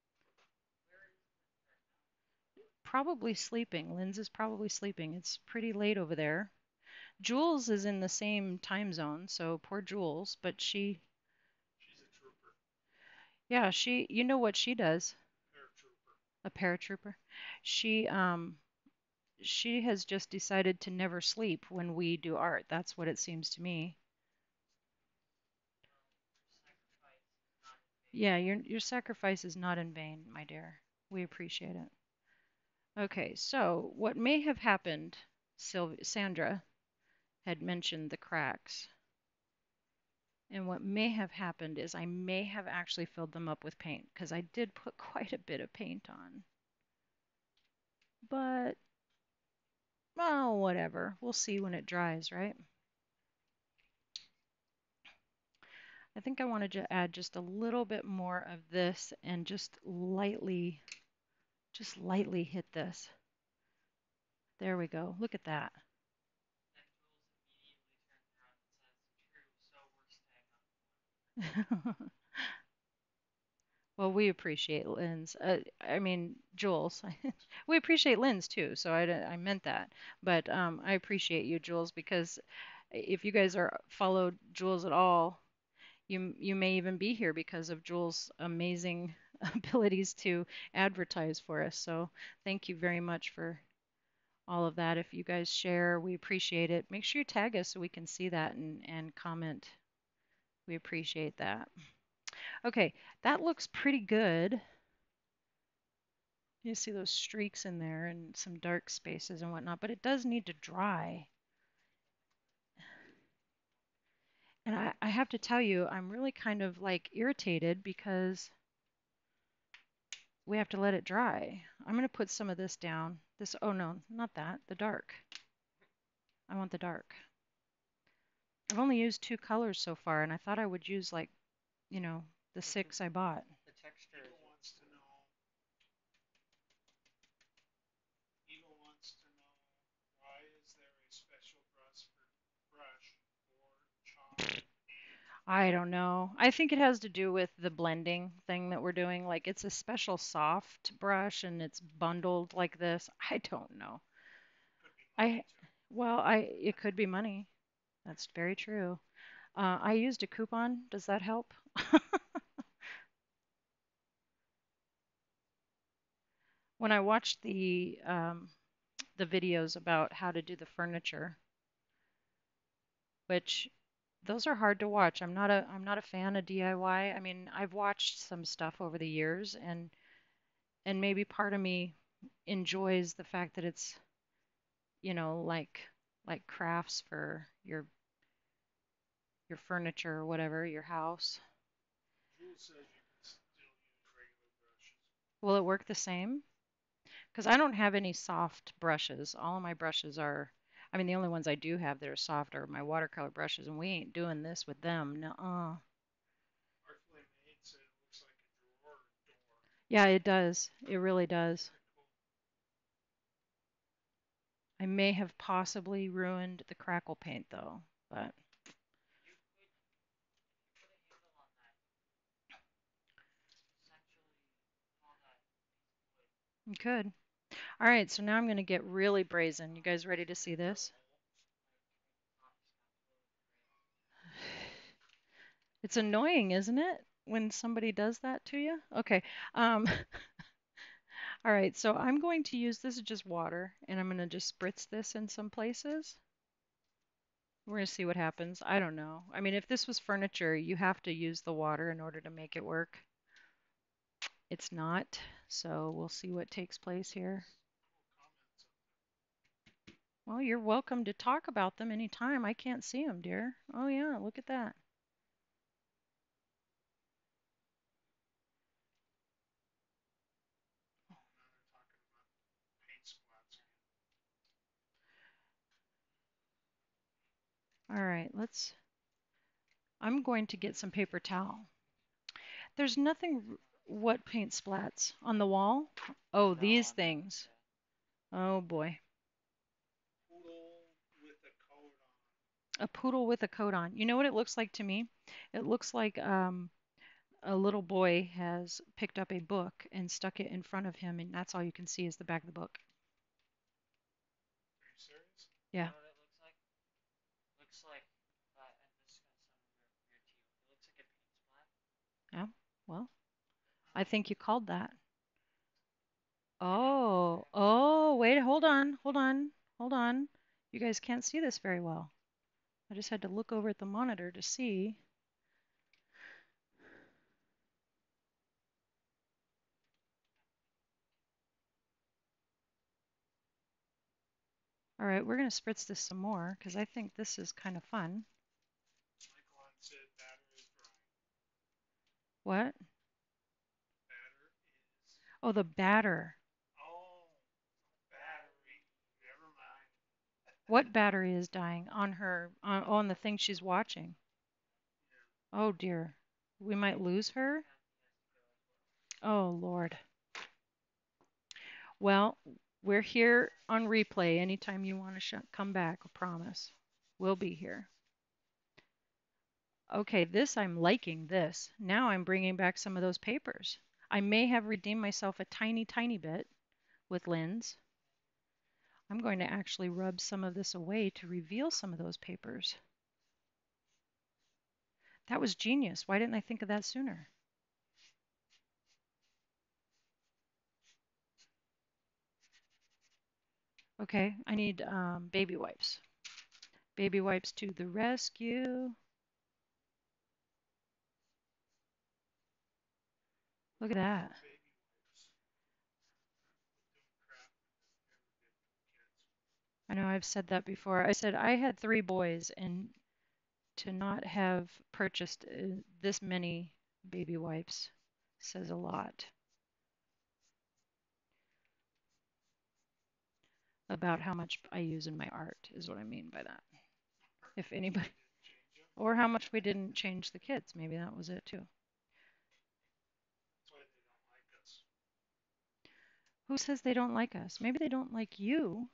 [SPEAKER 1] Probably sleeping. Lynn's is probably sleeping. It's pretty late over there. Jules is in the same time zone, so poor Jules, but
[SPEAKER 2] She's a trooper,
[SPEAKER 1] yeah, you know what she does?
[SPEAKER 2] paratrooper.
[SPEAKER 1] A paratrooper. She um she has just decided to never sleep when we do art. That's what it seems to me. Yeah, your sacrifice is not in vain, my dear. We appreciate it. Okay, so what may have happened, Sandra had mentioned the cracks. And what may have happened is I may have actually filled them up with paint because I did put quite a bit of paint on. But, well, whatever. We'll see when it dries, right? I think I wanted to add just a little bit more of this and just lightly hit this. There we go. Look at that. Well, we appreciate Lynn's. I mean, Jules. We appreciate Lynn's too, so I meant that. But I appreciate you, Jules, because if you guys are followed Jules at all, you may even be here because of Jules' amazing abilities to advertise for us. So thank you very much for all of that. If you guys share, we appreciate it. Make sure you tag us so we can see that and comment. We appreciate that. Okay, that looks pretty good. You see those streaks in there and some dark spaces and whatnot, but it does need to dry. And I have to tell you, I'm really kind of like irritated because we have to let it dry. I'm going to put some of this down. Oh no, not that, the dark. I want the dark. I've only used 2 colors so far, and I thought I would use like, you know, the 6 I bought.
[SPEAKER 3] The texture
[SPEAKER 2] Eva
[SPEAKER 3] is
[SPEAKER 2] wants to know. Eva wants to know why is there a special brush for chalk paint?
[SPEAKER 1] I don't know. I think it has to do with the blending thing that we're doing. Like it's a special soft brush and it's bundled like this. I don't know.
[SPEAKER 2] Could be money
[SPEAKER 1] I,
[SPEAKER 2] too.
[SPEAKER 1] well, it could be money. That's very true. I used a coupon. Does that help? When I watched the videos about how to do the furniture, which those are hard to watch. I'm not a fan of DIY. I mean, I've watched some stuff over the years and maybe part of me enjoys the fact that it's, like crafts for your furniture or whatever, your house.
[SPEAKER 2] Jules says you can still use regular brushes.
[SPEAKER 1] Will it work the same? Because I don't have any soft brushes. All of my brushes are, I mean, the only ones I do have that are soft are my watercolor brushes, and we ain't doing this with them. Nuh-uh.
[SPEAKER 2] Artfully made said it looks like a drawer or door.
[SPEAKER 1] Yeah, it does. It really does.
[SPEAKER 2] Very cool.
[SPEAKER 1] I may have possibly ruined the crackle paint though, but
[SPEAKER 3] if you put a handle on that, essentially call that piece of wood.
[SPEAKER 1] you could. All right, so now I'm going to get really brazen. You guys ready to see this? It's annoying, isn't it, when somebody does that to you? Okay. Um, all right, so I'm going to use this is just water, and I'm going to just spritz this in some places. We're going to see what happens. I don't know. I mean, if this was furniture, you have to use the water in order to make it work. It's not, so we'll see what takes place here.
[SPEAKER 2] Cool comments up
[SPEAKER 1] Well, you're welcome to talk about them anytime. I can't see them, dear. Oh, yeah, look at that.
[SPEAKER 2] there. Oh, now they're talking about paint splats again.
[SPEAKER 1] All right, I'm going to get some paper towel. There's nothing, what paint splats? On the wall? Oh,
[SPEAKER 3] No,
[SPEAKER 1] these
[SPEAKER 3] on that.
[SPEAKER 1] things.
[SPEAKER 3] Yeah.
[SPEAKER 1] Oh, boy.
[SPEAKER 2] Poodle with a coat on.
[SPEAKER 1] A poodle with a coat on. You know what it looks like to me? It looks like a little boy has picked up a book and stuck it in front of him, and that's all you can see is the back of the book.
[SPEAKER 2] Are you serious?
[SPEAKER 1] Yeah.
[SPEAKER 3] You know what it looks like? Looks like, and this is gonna sound weird to you. It looks like a paint splat.
[SPEAKER 1] Yeah. Well, I think you called that.
[SPEAKER 3] Maybe.
[SPEAKER 1] Oh, oh, wait, hold on, hold on, hold on. You guys can't see this very well. I just had to look over at the monitor to see. All right, we're going to spritz this some more because I think this is kind of fun.
[SPEAKER 2] Michael said batter is drying.
[SPEAKER 1] What?
[SPEAKER 2] Batter is.
[SPEAKER 1] Oh, the batter.
[SPEAKER 2] Oh, battery. Never mind.
[SPEAKER 1] What battery is dying on her on the thing she's watching?
[SPEAKER 2] Yeah.
[SPEAKER 1] Oh dear. We might lose her? Oh Lord. Well, we're here on replay anytime you want to come back, I promise. We'll be here. Okay, this I'm liking this. Now I'm bringing back some of those papers. I may have redeemed myself a tiny, tiny bit with Lynn's. I'm going to actually rub some of this away to reveal some of those papers. That was genius. Why didn't I think of that sooner? Okay, I need baby wipes. Baby wipes to the rescue. Look at
[SPEAKER 2] No
[SPEAKER 1] that.
[SPEAKER 2] baby wipes. Doing crafting that ever did for kids.
[SPEAKER 1] I know I've said that before. I said I had three boys, and to not have purchased this many baby wipes says a lot about how much I use in my art, is what I mean by that. If
[SPEAKER 2] How much
[SPEAKER 1] anybody,
[SPEAKER 2] we didn't change them.
[SPEAKER 1] or how much we didn't change the kids. Maybe that was it too.
[SPEAKER 2] That's why they don't like us.
[SPEAKER 1] Who says they don't like us? Maybe they don't like you.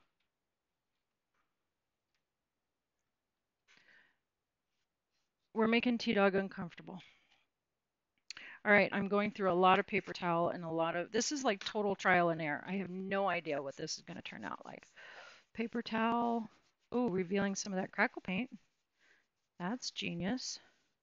[SPEAKER 1] We're making T-Dog uncomfortable. All right, I'm going through a lot of paper towel and a lot of, this is like total trial and error. I have no idea what this is going to turn out like. Paper towel. Oh, revealing some of that crackle paint. That's genius.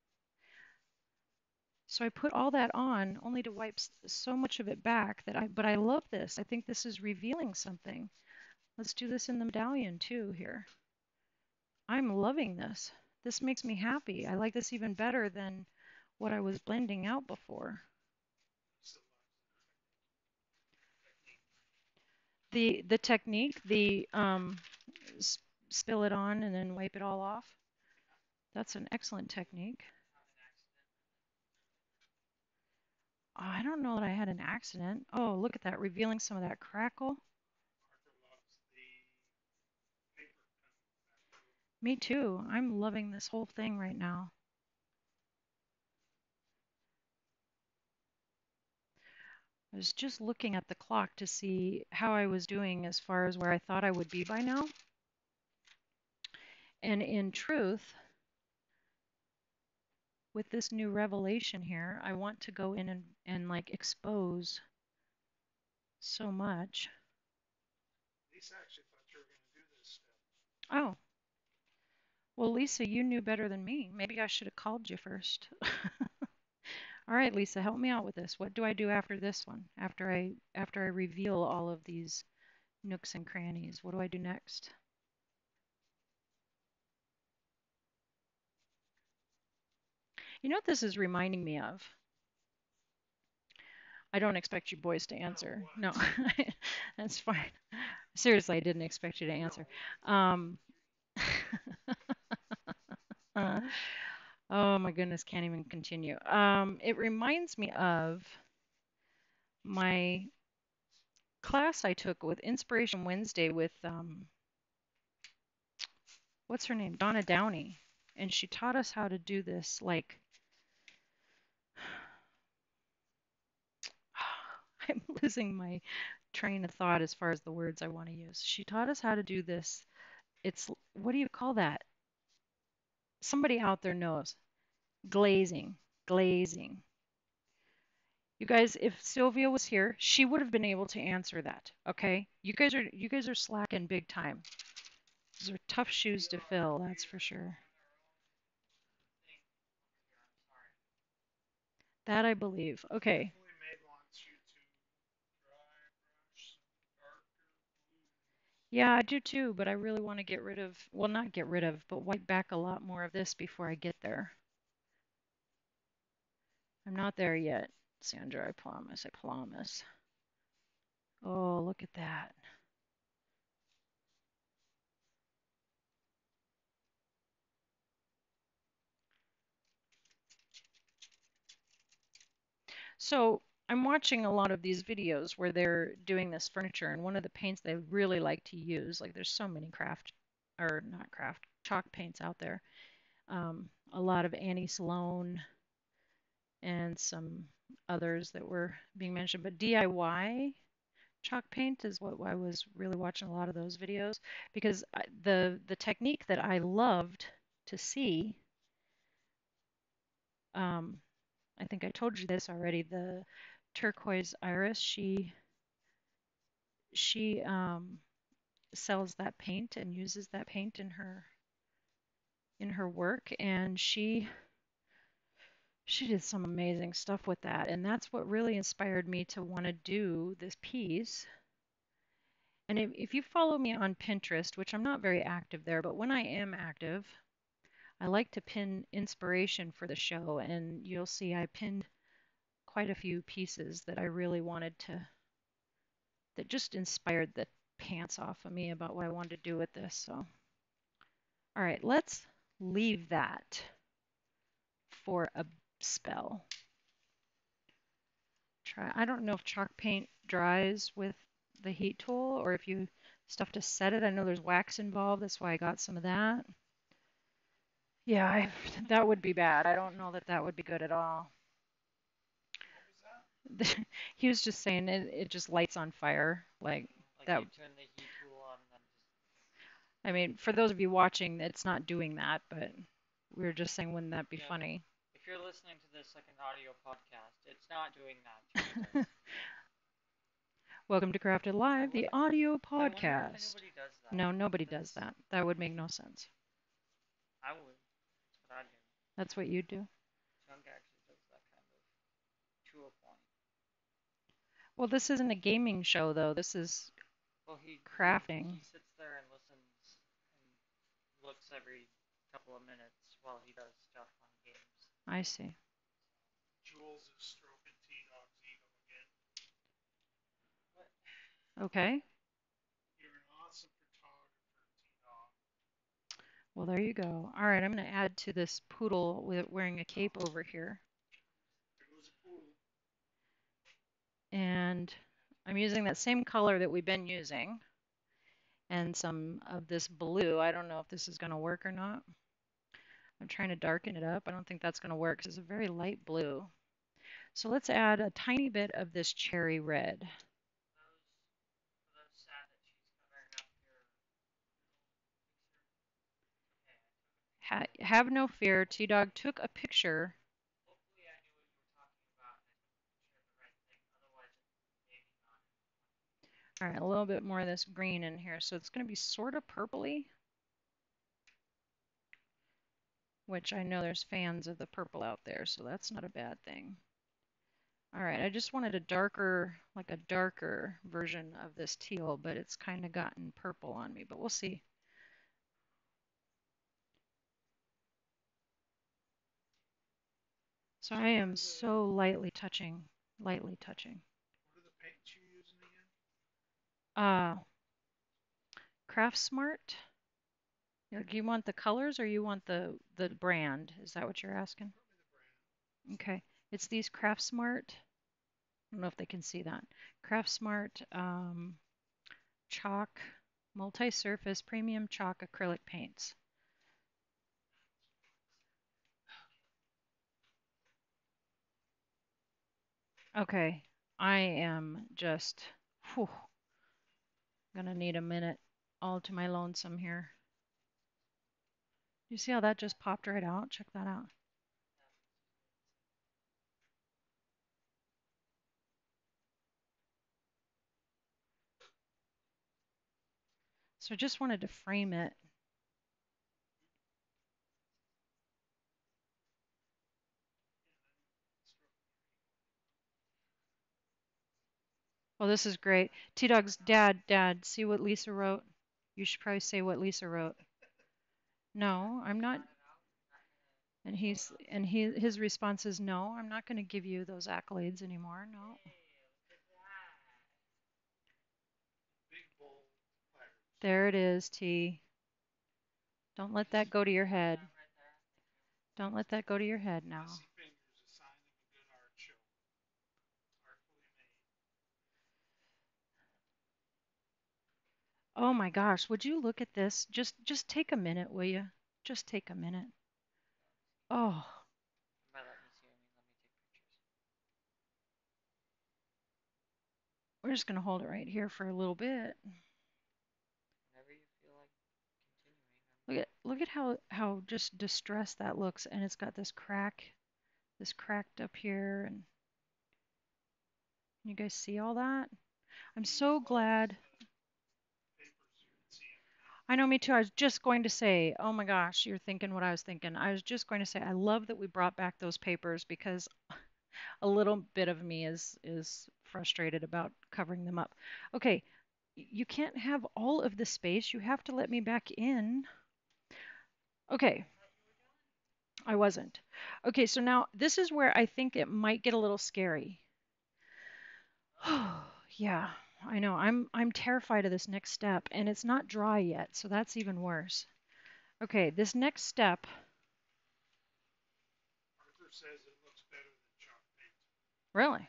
[SPEAKER 1] So I put all that on only to wipe so much of it back but I love this. I think this is revealing something. Let's do this in the medallion too here. I'm loving this. This makes me happy. I like this even better than what I was blending out before.
[SPEAKER 2] Still technique.
[SPEAKER 1] The technique, the spill it on and then wipe it all off. That's an excellent technique. Oh, I don't know that I had an accident. Oh, look at that, revealing some of that crackle.
[SPEAKER 2] Parker loves the paper coming back.
[SPEAKER 1] Me too. I'm loving this whole thing right now. I was just looking at the clock to see how I was doing as far as where I thought I would be by now. And in truth, with this new revelation here, I want to go in and like expose so much.
[SPEAKER 2] Lisa actually thought you were going to do this step.
[SPEAKER 1] Oh, well, Lisa, you knew better than me. Maybe I should have called you first. All right, Lisa, help me out with this. What do I do after this one? After I reveal all of these nooks and crannies, what do I do next? You know what this is reminding me of? I don't expect you boys to
[SPEAKER 2] No,
[SPEAKER 1] answer. No,
[SPEAKER 2] what?
[SPEAKER 1] that's fine. Seriously, I didn't expect you to
[SPEAKER 2] No.
[SPEAKER 1] answer. Um, oh my goodness, can't even continue. It reminds me of my class I took with Inspiration Wednesday with what's her name? Donna Downey. And she taught us how to do this like I'm losing my train of thought as far as the words I want to use. She taught us how to do this. It's what do you call that? Somebody out there knows. Glazing, glazing. You guys, if Sylvia was here, she would have been able to answer that. Okay? You guys are slacking big time. These are tough shoes to fill, that's for sure. That I believe. Okay.
[SPEAKER 2] Hopefully Meg wants you to dry brush some darker blues.
[SPEAKER 1] Yeah, I do too, but I really want to get rid of, well, not get rid of, but wipe back a lot more of this before I get there. I'm not there yet, Sandra, I promise. I promise. Oh, look at that. So I'm watching a lot of these videos where they're doing this furniture, and one of the paints they really like to use, like there's so many craft, or not craft, chalk paints out there. A lot of Annie Sloan and some others that were being mentioned, but DIY chalk paint is what I was really watching a lot of those videos because the technique that I loved to see, um, I think I told you this already, the turquoise iris, she sells that paint and uses that paint in her work, and she did some amazing stuff with that, and that's what really inspired me to want to do this piece. And if you follow me on Pinterest, which I'm not very active there, but when I am active, I like to pin inspiration for the show, and you'll see I pinned quite a few pieces that I really wanted to, that just inspired the pants off of me about what I wanted to do with this. So, all right, let's leave that for a spell. Try. I don't know if chalk paint dries with the heat tool or if you stuff to set it. I know there's wax involved. That's why I got some of that. Yeah, that would be bad. I don't know that that would be good at all.
[SPEAKER 2] What was that?
[SPEAKER 1] He was just saying it just lights on fire like
[SPEAKER 3] Like
[SPEAKER 1] that.
[SPEAKER 3] you turn the heat tool on and then just
[SPEAKER 1] I mean, for those of you watching, it's not doing that, but we were just saying, wouldn't that be
[SPEAKER 3] yeah.
[SPEAKER 1] funny?
[SPEAKER 3] If you're listening to this like an audio podcast, it's not doing that. Trust us.
[SPEAKER 1] Welcome to Crafted
[SPEAKER 3] I
[SPEAKER 1] Live,
[SPEAKER 3] would.
[SPEAKER 1] the audio
[SPEAKER 3] I wonder if
[SPEAKER 1] podcast.
[SPEAKER 3] anybody does that.
[SPEAKER 1] No, nobody does
[SPEAKER 3] That's.
[SPEAKER 1] that. That would make no sense.
[SPEAKER 3] I would. That's what I do.
[SPEAKER 1] That's what you do.
[SPEAKER 3] Chunk actually does that kind of to a point.
[SPEAKER 1] Well, this isn't a gaming show, though. This is
[SPEAKER 3] Well,
[SPEAKER 1] crafting.
[SPEAKER 3] he sits there and listens and looks every couple of minutes while he does stuff on games.
[SPEAKER 1] I see.
[SPEAKER 2] Jules is stroking T Dog's ego again.
[SPEAKER 3] What?
[SPEAKER 1] Okay.
[SPEAKER 2] You're an awesome photographer, T Dog.
[SPEAKER 1] Well, there you go. All right, I'm going to add to this poodle with wearing a cape over here.
[SPEAKER 2] There goes a poodle.
[SPEAKER 1] And I'm using that same color that we've been using and some of this blue. I don't know if this is going to work or not. I'm trying to darken it up. I don't think that's going to work because it's a very light blue. So let's add a tiny bit of this cherry red.
[SPEAKER 3] For those sad that she's covering up your picture. Okay, I took a picture.
[SPEAKER 1] Have no fear. T-Dog took a picture.
[SPEAKER 3] Hopefully, I knew what you were talking about and I took a picture of the right thing. Otherwise, it's maybe not.
[SPEAKER 1] All right, a little bit more of this green in here. So it's going to be sort of purpley, which I know there's fans of the purple out there, so that's not a bad thing. All right, I just wanted a darker, like a darker version of this teal, but it's kind of gotten purple on me, but we'll see. So I
[SPEAKER 2] What
[SPEAKER 1] am
[SPEAKER 2] are the
[SPEAKER 1] so lightly touching, lightly touching.
[SPEAKER 2] what are the paints you're using again?
[SPEAKER 1] Uh, Craft Smart. Do you want the colors or you want the brand? Is that what you're asking?
[SPEAKER 2] Probably the brand.
[SPEAKER 1] Okay, it's these Craft Smart. I don't know if they can see that. Craft Smart chalk, multi-surface premium chalk acrylic paints. Okay, I am just whew, gonna need a minute all to my lonesome here. You see how that just popped right out? Check that out. So I just wanted to frame it. Well, this is great. T-Dog's dad, see what Lisa wrote? You should probably say what Lisa wrote. No, I'm not. His response is no, I'm not going to give you those accolades anymore. No.
[SPEAKER 2] Big bold letters.
[SPEAKER 1] There it is, T. Don't let that go to your head. Don't let that go to your head now.
[SPEAKER 2] Messy fingers, a sign of a good art show. Artfully made.
[SPEAKER 1] Oh my gosh, would you look at this? Just take a minute, will you? Just take a minute. Oh,
[SPEAKER 3] By let me see, I mean let me take pictures.
[SPEAKER 1] we're just going to hold it right here for a little bit.
[SPEAKER 3] Whenever you feel like continuing,
[SPEAKER 1] Look at how just distressed that looks, and it's got this cracked up here, and you guys see all that? I'm so glad.
[SPEAKER 2] Papers you can see underneath.
[SPEAKER 1] I know, me too. I was just going to say, oh my gosh, you're thinking what I was thinking. I was just going to say, I love that we brought back those papers because a little bit of me is frustrated about covering them up. Okay, you can't have all of the space. You have to let me back in. Okay, I wasn't. Okay, so now this is where I think it might get a little scary. Yeah, I know. I'm terrified of this next step, and it's not dry yet, so that's even worse. Okay, this next step,
[SPEAKER 2] Arthur says it looks better than chalk paint.
[SPEAKER 1] really.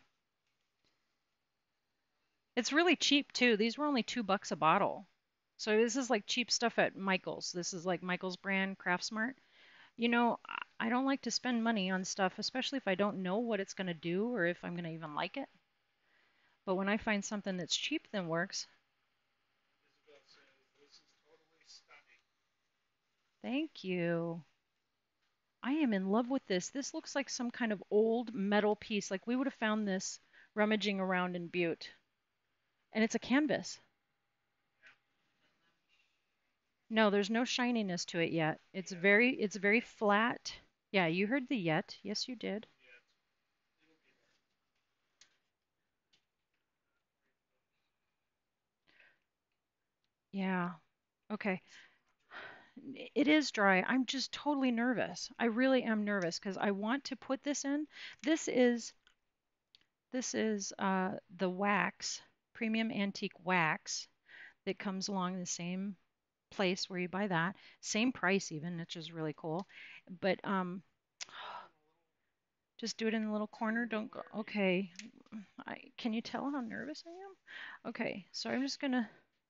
[SPEAKER 1] It's really cheap too. These were only $2 a bottle. So this is like cheap stuff at Michael's. This is like Michael's brand, Craftsmart. You know, I don't like to spend money on stuff, especially if I don't know what it's going to do or if I'm going to even like it. But when I find something that's cheap that works,
[SPEAKER 2] Isabel says this is totally stunning.
[SPEAKER 1] thank you. I am in love with this. This looks like some kind of old metal piece. Like we would have found this rummaging around in Butte. And it's a canvas. No, there's no shininess to it yet. It's very flat. Yeah, you heard the yet. Yes, you did.
[SPEAKER 2] Yet it'll be there.
[SPEAKER 1] Yeah. Okay.
[SPEAKER 2] Still not dry.
[SPEAKER 1] It is dry. I'm just totally nervous. I really am nervous because I want to put this in. This is this is the wax, premium antique wax that comes along the same place where you buy that. Same price even, which is really cool. But just do it in the little corner. Don't go. Okay. Can you tell how nervous I am? Okay, so I'm just gonna.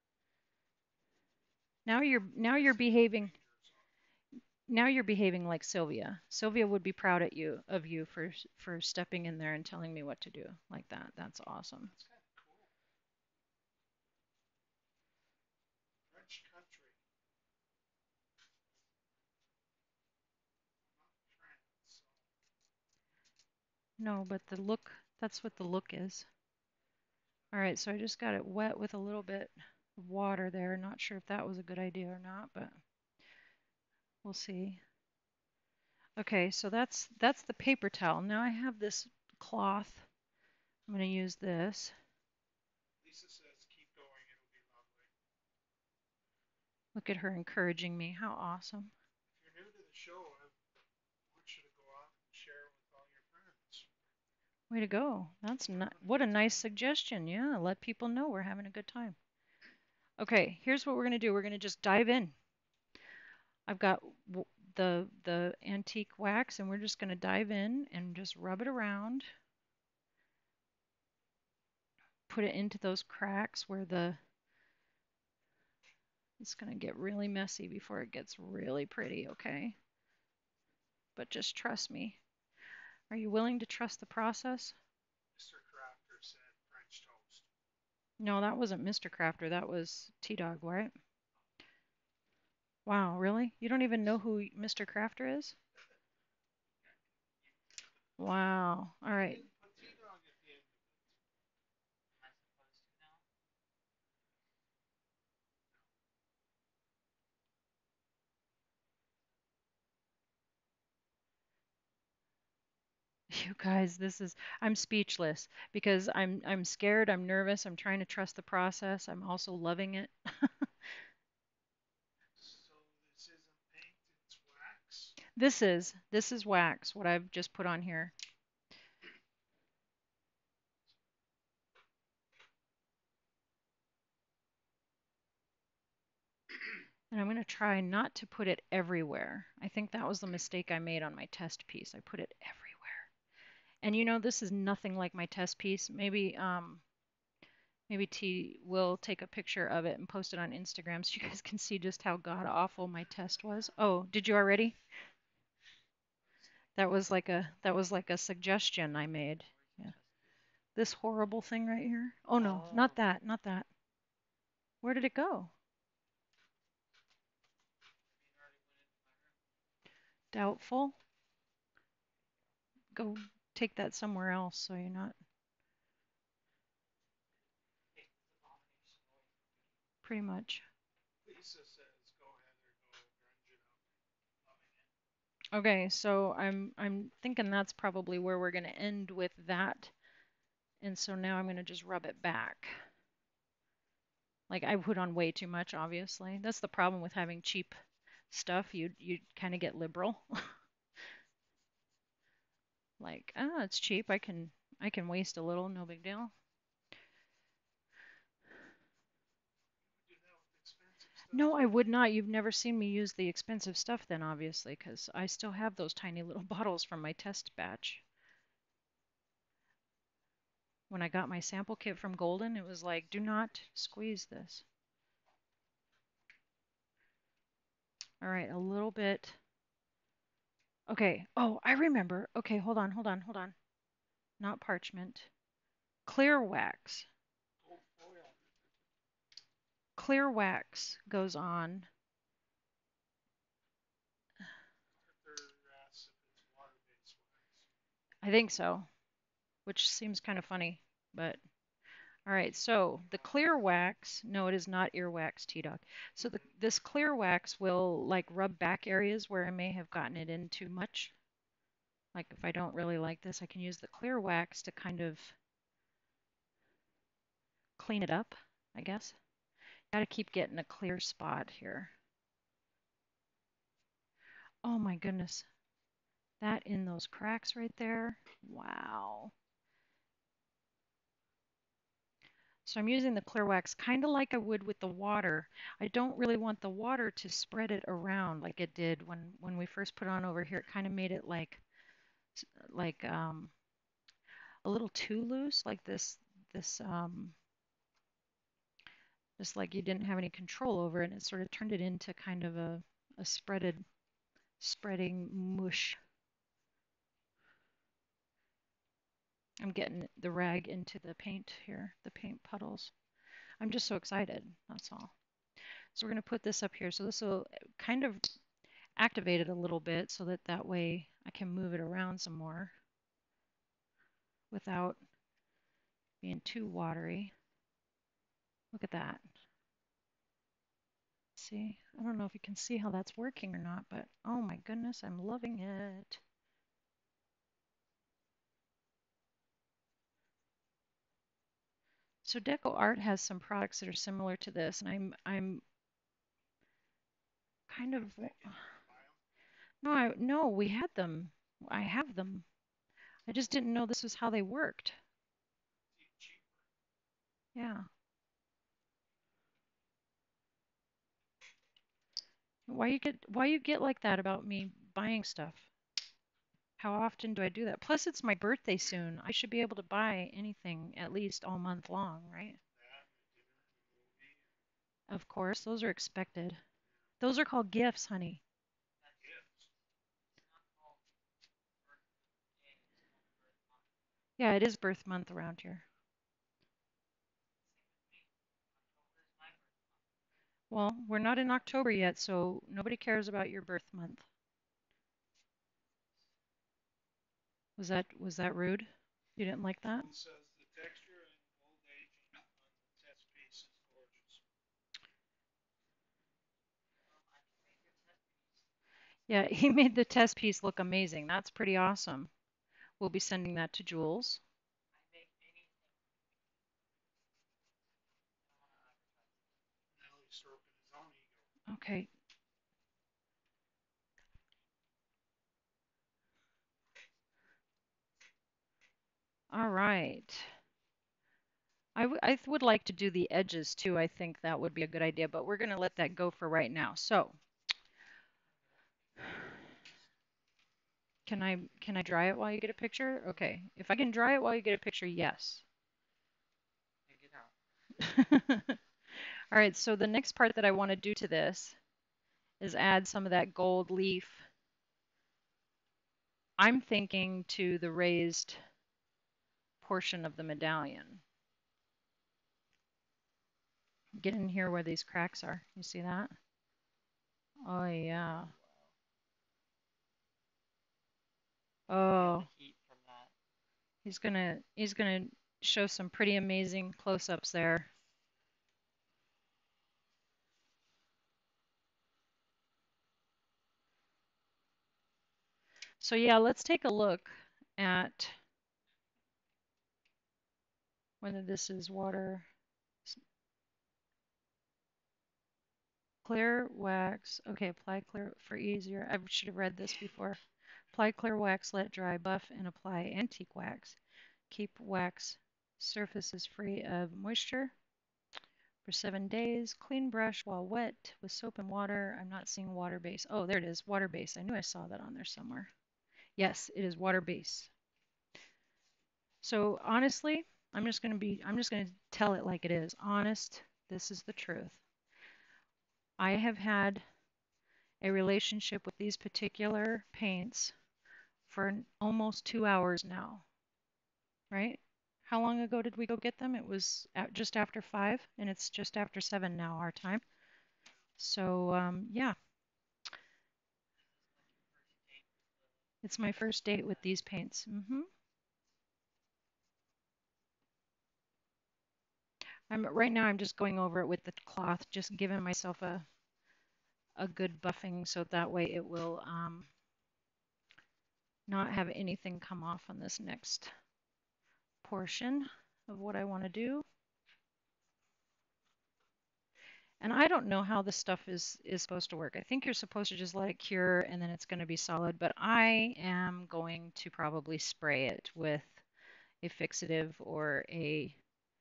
[SPEAKER 1] Now you're behaving. Now you're behaving like Sylvia. Sylvia would be proud at you of you for stepping in there and telling me what to do like that. That's awesome.
[SPEAKER 2] That's kind of cool. French country. I'm not in France, so
[SPEAKER 1] No, but the look, that's what the look is. All right, so I just got it wet with a little bit of water there. Not sure if that was a good idea or not, but we'll see. Okay, so that's the paper towel. Now I have this cloth. I'm going to use this.
[SPEAKER 2] Lisa says keep going, it'll be lovely.
[SPEAKER 1] Look at her encouraging me. How awesome.
[SPEAKER 2] If you're new to the show, I want you to go out and share it with all your friends.
[SPEAKER 1] Way to go. That's
[SPEAKER 2] We're
[SPEAKER 1] not,
[SPEAKER 2] having a
[SPEAKER 1] what a
[SPEAKER 2] good
[SPEAKER 1] nice
[SPEAKER 2] time.
[SPEAKER 1] suggestion. Yeah, let people know we're having a good time. Okay, here's what we're going to do. We're going to just dive in. I've got the antique wax and we're just going to dive in and just rub it around. Put it into those cracks where the it's going to get really messy before it gets really pretty, okay? But just trust me. Are you willing to trust the process?
[SPEAKER 2] Mr. Crafter said French toast.
[SPEAKER 1] No, that wasn't Mr. Crafter. That was T-Dog, right? Wow, really? You don't even know who Mr. Crafter is? Wow. All right.
[SPEAKER 2] Put too long at the end of it.
[SPEAKER 3] Am I supposed to now?
[SPEAKER 1] You guys, I'm speechless because I'm scared, I'm nervous, I'm trying to trust the process. I'm also loving it.
[SPEAKER 2] So this isn't paint, it's wax.
[SPEAKER 1] This is wax, what I've just put on here. And I'm going to try not to put it everywhere. I think that was the mistake I made on my test piece. I put it everywhere. And you know, this is nothing like my test piece. Maybe T will take a picture of it and post it on Instagram so you guys can see just how god awful my test was. Oh, did you already? That was like a suggestion I made.
[SPEAKER 3] Where's the
[SPEAKER 1] Yeah.
[SPEAKER 3] chest piece?
[SPEAKER 1] This horrible thing right here. Oh no, not
[SPEAKER 3] Oh,
[SPEAKER 1] that, not that. Where did it go?
[SPEAKER 3] maybe it already went into my room.
[SPEAKER 1] Doubtful. Go take that somewhere else so you're not
[SPEAKER 3] Take this abomination away from me.
[SPEAKER 1] pretty much.
[SPEAKER 2] Lisa says, go Heather, go grunge it up. Loving it.
[SPEAKER 1] Okay, so I'm thinking that's probably where we're going to end with that. And so now I'm going to just rub it back. Like I put on way too much, obviously. That's the problem with having cheap stuff. You kind of get liberal. Like, ah, it's cheap. I can waste a little, no big deal.
[SPEAKER 2] You would do that with expensive stuff
[SPEAKER 1] No, I
[SPEAKER 2] too.
[SPEAKER 1] would not. You've never seen me use the expensive stuff then, obviously, because I still have those tiny little bottles from my test batch. When I got my sample kit from Golden, it was like, do not squeeze this. All right, a little bit. Okay. Oh, I remember. Okay, hold on, hold on, hold on. Not parchment. Clear wax.
[SPEAKER 2] Gold foil.
[SPEAKER 1] Clear wax goes on.
[SPEAKER 2] Arthur asks if it's water-based wax.
[SPEAKER 1] I think so, which seems kind of funny, but all right. So the clear wax, no, it is not earwax, T-Dog. So this clear wax will like rub back areas where I may have gotten it in too much. Like if I don't really like this, I can use the clear wax to kind of clean it up, I guess. Got to keep getting a clear spot here. Oh my goodness. That in those cracks right there. Wow. So I'm using the clear wax kind of like I would with the water. I don't really want the water to spread it around like it did when we first put it on over here. It kind of made it like a little too loose, like this just like you didn't have any control over it, and it sort of turned it into kind of a spreading mush. I'm getting the rag into the paint here, the paint puddles. I'm just so excited, that's all. So we're going to put this up here. So this will kind of activate it a little bit so that that way I can move it around some more without being too watery. Look at that. See, I don't know if you can see how that's working or not, but oh my goodness, I'm loving it. So Deco Art has some products that are similar to this, and I'm kind of
[SPEAKER 2] Thinking you're gonna buy them.
[SPEAKER 1] no, we had them. I have them. I just didn't know this was how they worked.
[SPEAKER 2] It's cheaper.
[SPEAKER 1] Yeah. Why you get like that about me buying stuff? How often do I do that? Plus, it's my birthday soon. I should be able to buy anything at least all month long, right?
[SPEAKER 2] That and a dinner and a movie
[SPEAKER 1] Of course, those are expected. Those are called gifts, honey.
[SPEAKER 2] and
[SPEAKER 3] That's
[SPEAKER 2] gifts.
[SPEAKER 3] it's not called birthday, it's called birth month.
[SPEAKER 1] Yeah, it is birth month around here.
[SPEAKER 3] Same with me. October is my birth month.
[SPEAKER 1] Well, we're not in October yet, so nobody cares about your birth month. Was that rude? You didn't like that?
[SPEAKER 2] It says the texture and gold aging on the test piece is gorgeous.
[SPEAKER 1] Yeah, he made the test piece look amazing. That's pretty awesome. We'll be sending that to Jules.
[SPEAKER 2] Now he's stroking his own ego.
[SPEAKER 1] Okay. All right. I would like to do the edges too. I think that would be a good idea, but we're going to let that go for right now. So, can I dry it while you get a picture? Okay. If I can dry it while you get a picture, yes.
[SPEAKER 3] Take it out.
[SPEAKER 1] All right, so the next part that I want to do to this is add some of that gold leaf. I'm thinking to the raised portion of the medallion. Get in here where these cracks are. You see that? Oh yeah.
[SPEAKER 3] Get
[SPEAKER 1] Oh,
[SPEAKER 3] the heat from that.
[SPEAKER 1] he's gonna show some pretty amazing close-ups there. So yeah, let's take a look at whether this is water. Clear wax. Okay, apply clear for easier. I should have read this before. Apply clear wax, let dry, buff, and apply antique wax. Keep wax surfaces free of moisture for 7 days. Clean brush while wet with soap and water. I'm not seeing water base. Oh, there it is, water base. I knew I saw that on there somewhere. Yes, it is water base. So honestly, I'm just gonna tell it like it is. Honest, this is the truth. I have had a relationship with these particular paints for almost 2 hours now, right? How long ago did we go get them? It was just after 5, and it's just after 7 now, our time. So, yeah, it's my first date with these paints. Right now, I'm just going over it with the cloth, just giving myself a good buffing so that way it will not have anything come off on this next portion of what I want to do. And I don't know how this stuff is supposed to work. I think you're supposed to just let it cure and then it's going to be solid, but I am going to probably spray it with a fixative or a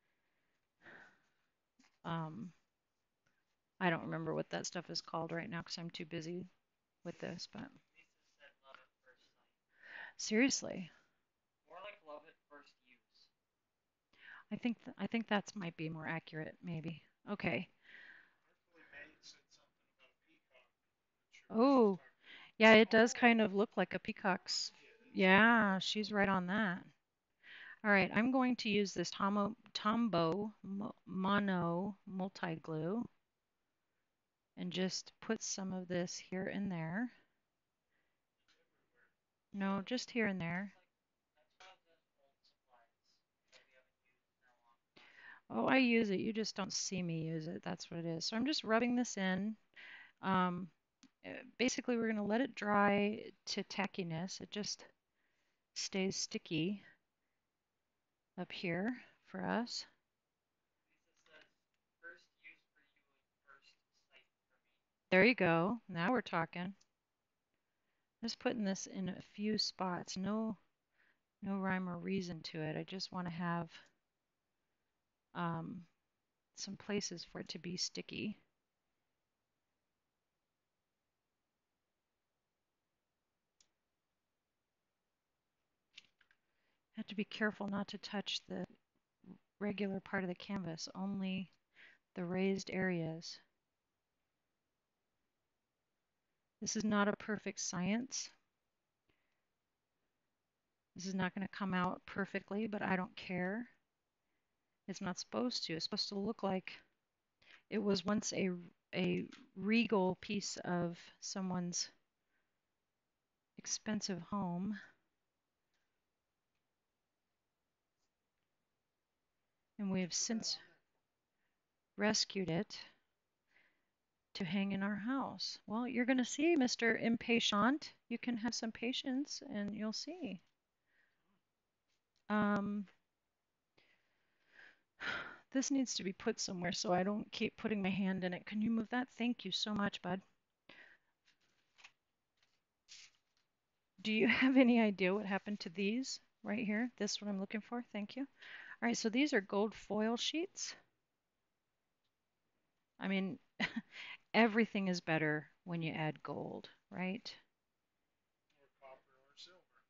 [SPEAKER 1] um, I don't remember what that stuff is called right now because I'm too busy with this, but
[SPEAKER 3] Lisa said love at first sight.
[SPEAKER 1] seriously,
[SPEAKER 3] More like love at first use.
[SPEAKER 1] I think that's might be more accurate, maybe. Okay.
[SPEAKER 2] Artfully made said something about a peacock. I'm not sure what she was
[SPEAKER 1] Oh,
[SPEAKER 2] talking about.
[SPEAKER 1] yeah, it does kind of look like a peacock's.
[SPEAKER 2] Yeah,
[SPEAKER 1] Yeah, she's right on that. All right, I'm going to use this Tombow Mono Multi Glue and just put some of this here and there. No, just here and there.
[SPEAKER 3] That's one of those old supplies that we haven't used in a long time.
[SPEAKER 1] Oh, I use it. You just don't see me use it. That's what it is. So I'm just rubbing this in. Um, Basically, we're going to let it dry to tackiness. It just stays sticky up here for us.
[SPEAKER 3] Lisa says first use for you and first sight for me.
[SPEAKER 1] There you go. Now we're talking. Just putting this in a few spots. No rhyme or reason to it. I just want to have um, some places for it to be sticky. Have to be careful not to touch the regular part of the canvas, only the raised areas. This is not a perfect science. This is not going to come out perfectly, but I don't care. It's not supposed to. It's supposed to look like It was once a regal piece of someone's expensive home, and we have
[SPEAKER 2] Thanks for that
[SPEAKER 1] since
[SPEAKER 2] honor.
[SPEAKER 1] rescued it to hang in our house. Well, you're going to see, Mr. Impatient. You can have some patience and you'll see. Um, this needs to be put somewhere so I don't keep putting my hand in it. Can you move that? Thank you so much, bud. Do you have any idea what happened to these right here? This is what I'm looking for. Thank you. All right, so these are gold foil sheets. I mean, everything is better when you add gold, right?
[SPEAKER 2] Or copper or silver.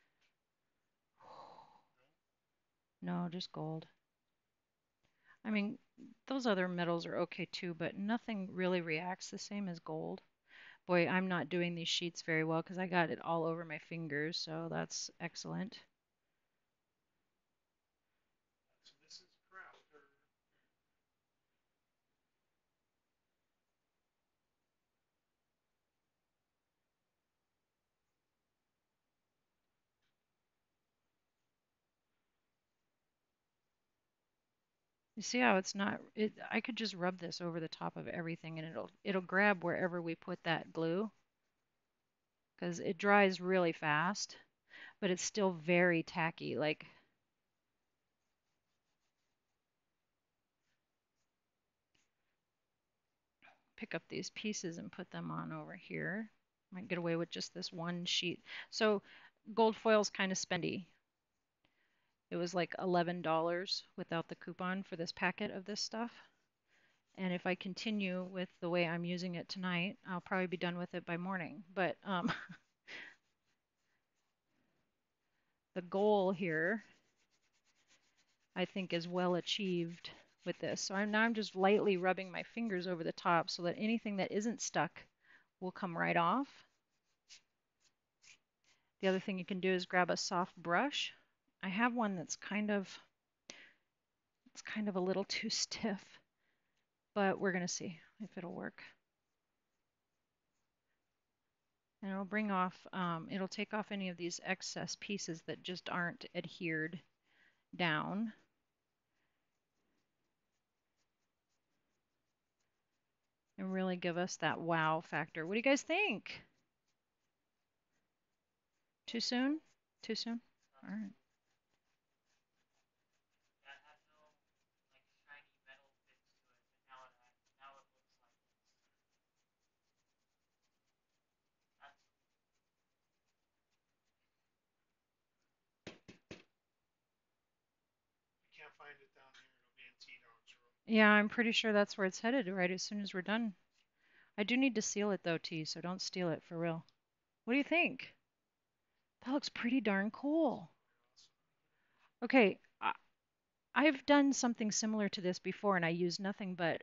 [SPEAKER 1] No, just gold. I mean, those other metals are okay too, but nothing really reacts the same as gold. Boy, I'm not doing these sheets very well because I got it all over my fingers, so that's excellent.
[SPEAKER 2] That's Mrs. Crafter.
[SPEAKER 1] You see how it's not, I could just rub this over the top of everything and it'll grab wherever we put that glue because it dries really fast, but it's still very tacky. Like pick up these pieces and put them on over here. Might get away with just this one sheet. So gold foil's kind of spendy. It was like $11 without the coupon for this packet of this stuff. And if I continue with the way I'm using it tonight, I'll probably be done with it by morning. But the goal here, I think, is well achieved with this. So I'm just lightly rubbing my fingers over the top so that anything that isn't stuck will come right off. The other thing you can do is grab a soft brush. I have one that's it's kind of a little too stiff, but we're gonna see if it'll work. And it'll take off any of these excess pieces that just aren't adhered down. And really give us that wow factor. What do you guys think? Too soon? Too soon? All right.
[SPEAKER 3] That had no like shiny metal bits to it, but now it looks like that's
[SPEAKER 2] If you can't find it down here, it'll be in T-Dog's room.
[SPEAKER 1] Yeah, I'm pretty sure that's where it's headed right as soon as we're done. I do need to seal it though, T, so don't steal it for real. What do you think? That looks pretty darn cool. Okay, I've done something similar to this before and I used nothing but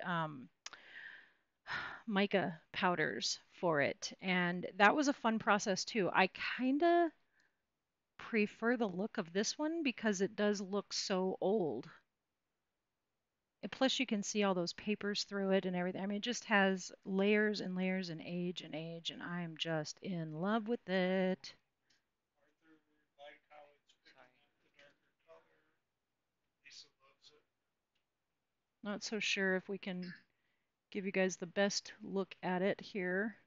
[SPEAKER 1] mica powders for it. And that was a fun process too. I kind of prefer the look of this one because it does look so old. And plus, you can see all those papers through it and everything. I mean, it just has layers and layers and age, and I'm just in love with it.
[SPEAKER 2] Arthur like how it's
[SPEAKER 3] sorry.
[SPEAKER 2] picking up the darker color. Lisa loves it.
[SPEAKER 1] Not so sure if we can give you guys the best look at it here.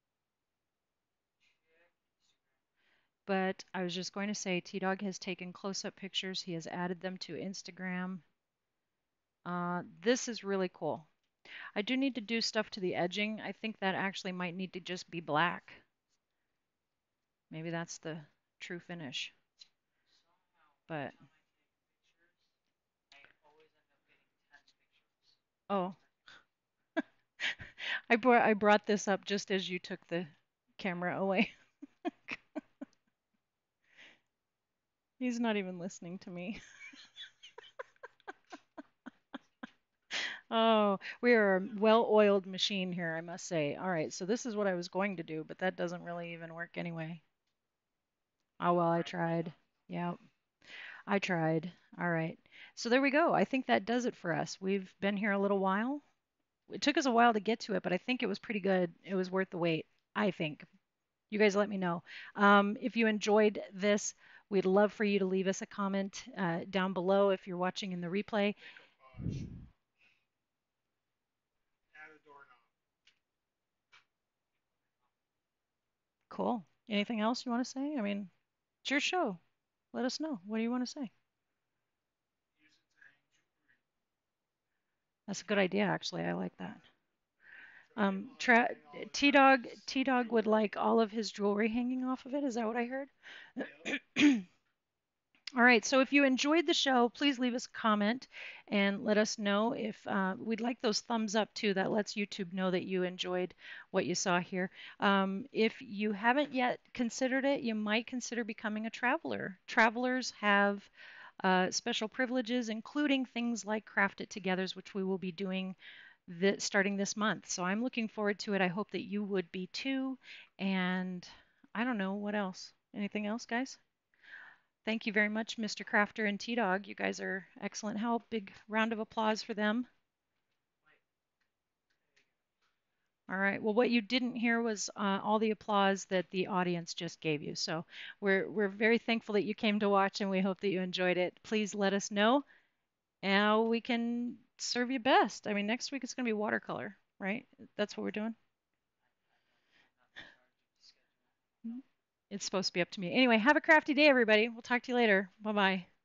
[SPEAKER 1] But I was just going to say, T-Dog has taken close-up pictures. He has added them to Instagram. This is really cool. I do need to do stuff to the edging. I think that actually might need to just be black. Maybe that's the true finish. But
[SPEAKER 3] Somehow every time I take pictures, I always end up getting 10 pictures.
[SPEAKER 1] oh, I brought this up just as you took the camera away. He's not even listening to me. Oh, we are a well-oiled machine here, I must say. All right, so this is what I was going to do, but that doesn't really even work anyway. Oh, well, I tried. Yeah, I tried. All right. So there we go. I think that does it for us. We've been here a little while. It took us a while to get to it, but I think it was pretty good. It was worth the wait, I think. You guys let me know. If you enjoyed this, we'd love for you to leave us a comment down below if you're watching in the replay.
[SPEAKER 2] Decoupage. Add a doorknob.
[SPEAKER 1] Cool. Anything else you want to say? I mean, it's your show. Let us know. What do you want to say?
[SPEAKER 2] Use it to hang jewelry.
[SPEAKER 1] That's a good idea, actually. I like that.
[SPEAKER 2] Try getting lots of rain all the time. Just
[SPEAKER 1] T Dog would
[SPEAKER 2] jewelry.
[SPEAKER 1] like all of his jewelry hanging off of it. Is that what I heard?
[SPEAKER 2] Yep.
[SPEAKER 1] All right, so if you enjoyed the show, please leave us a comment and let us know if we'd like those thumbs up too. That lets YouTube know that you enjoyed what you saw here. If you haven't yet considered it, you might consider becoming a traveler. Travelers have special privileges, including things like Craft It Togethers, which we will be doing starting this month. So I'm looking forward to it. I hope that you would be too. And I don't know what else. Anything else, guys? Thank you very much, Mr. Crafter and T Dog. You guys are excellent help. Big round of applause for them. All right. Well, what you didn't hear was all the applause that the audience just gave you. So we're very thankful that you came to watch, and we hope that you enjoyed it. Please let us know how we can serve you best. I mean, next week it's going to be watercolor, right? That's what we're doing. It's supposed to be up to me. Anyway, have a crafty day, everybody. We'll talk to you later. Bye bye.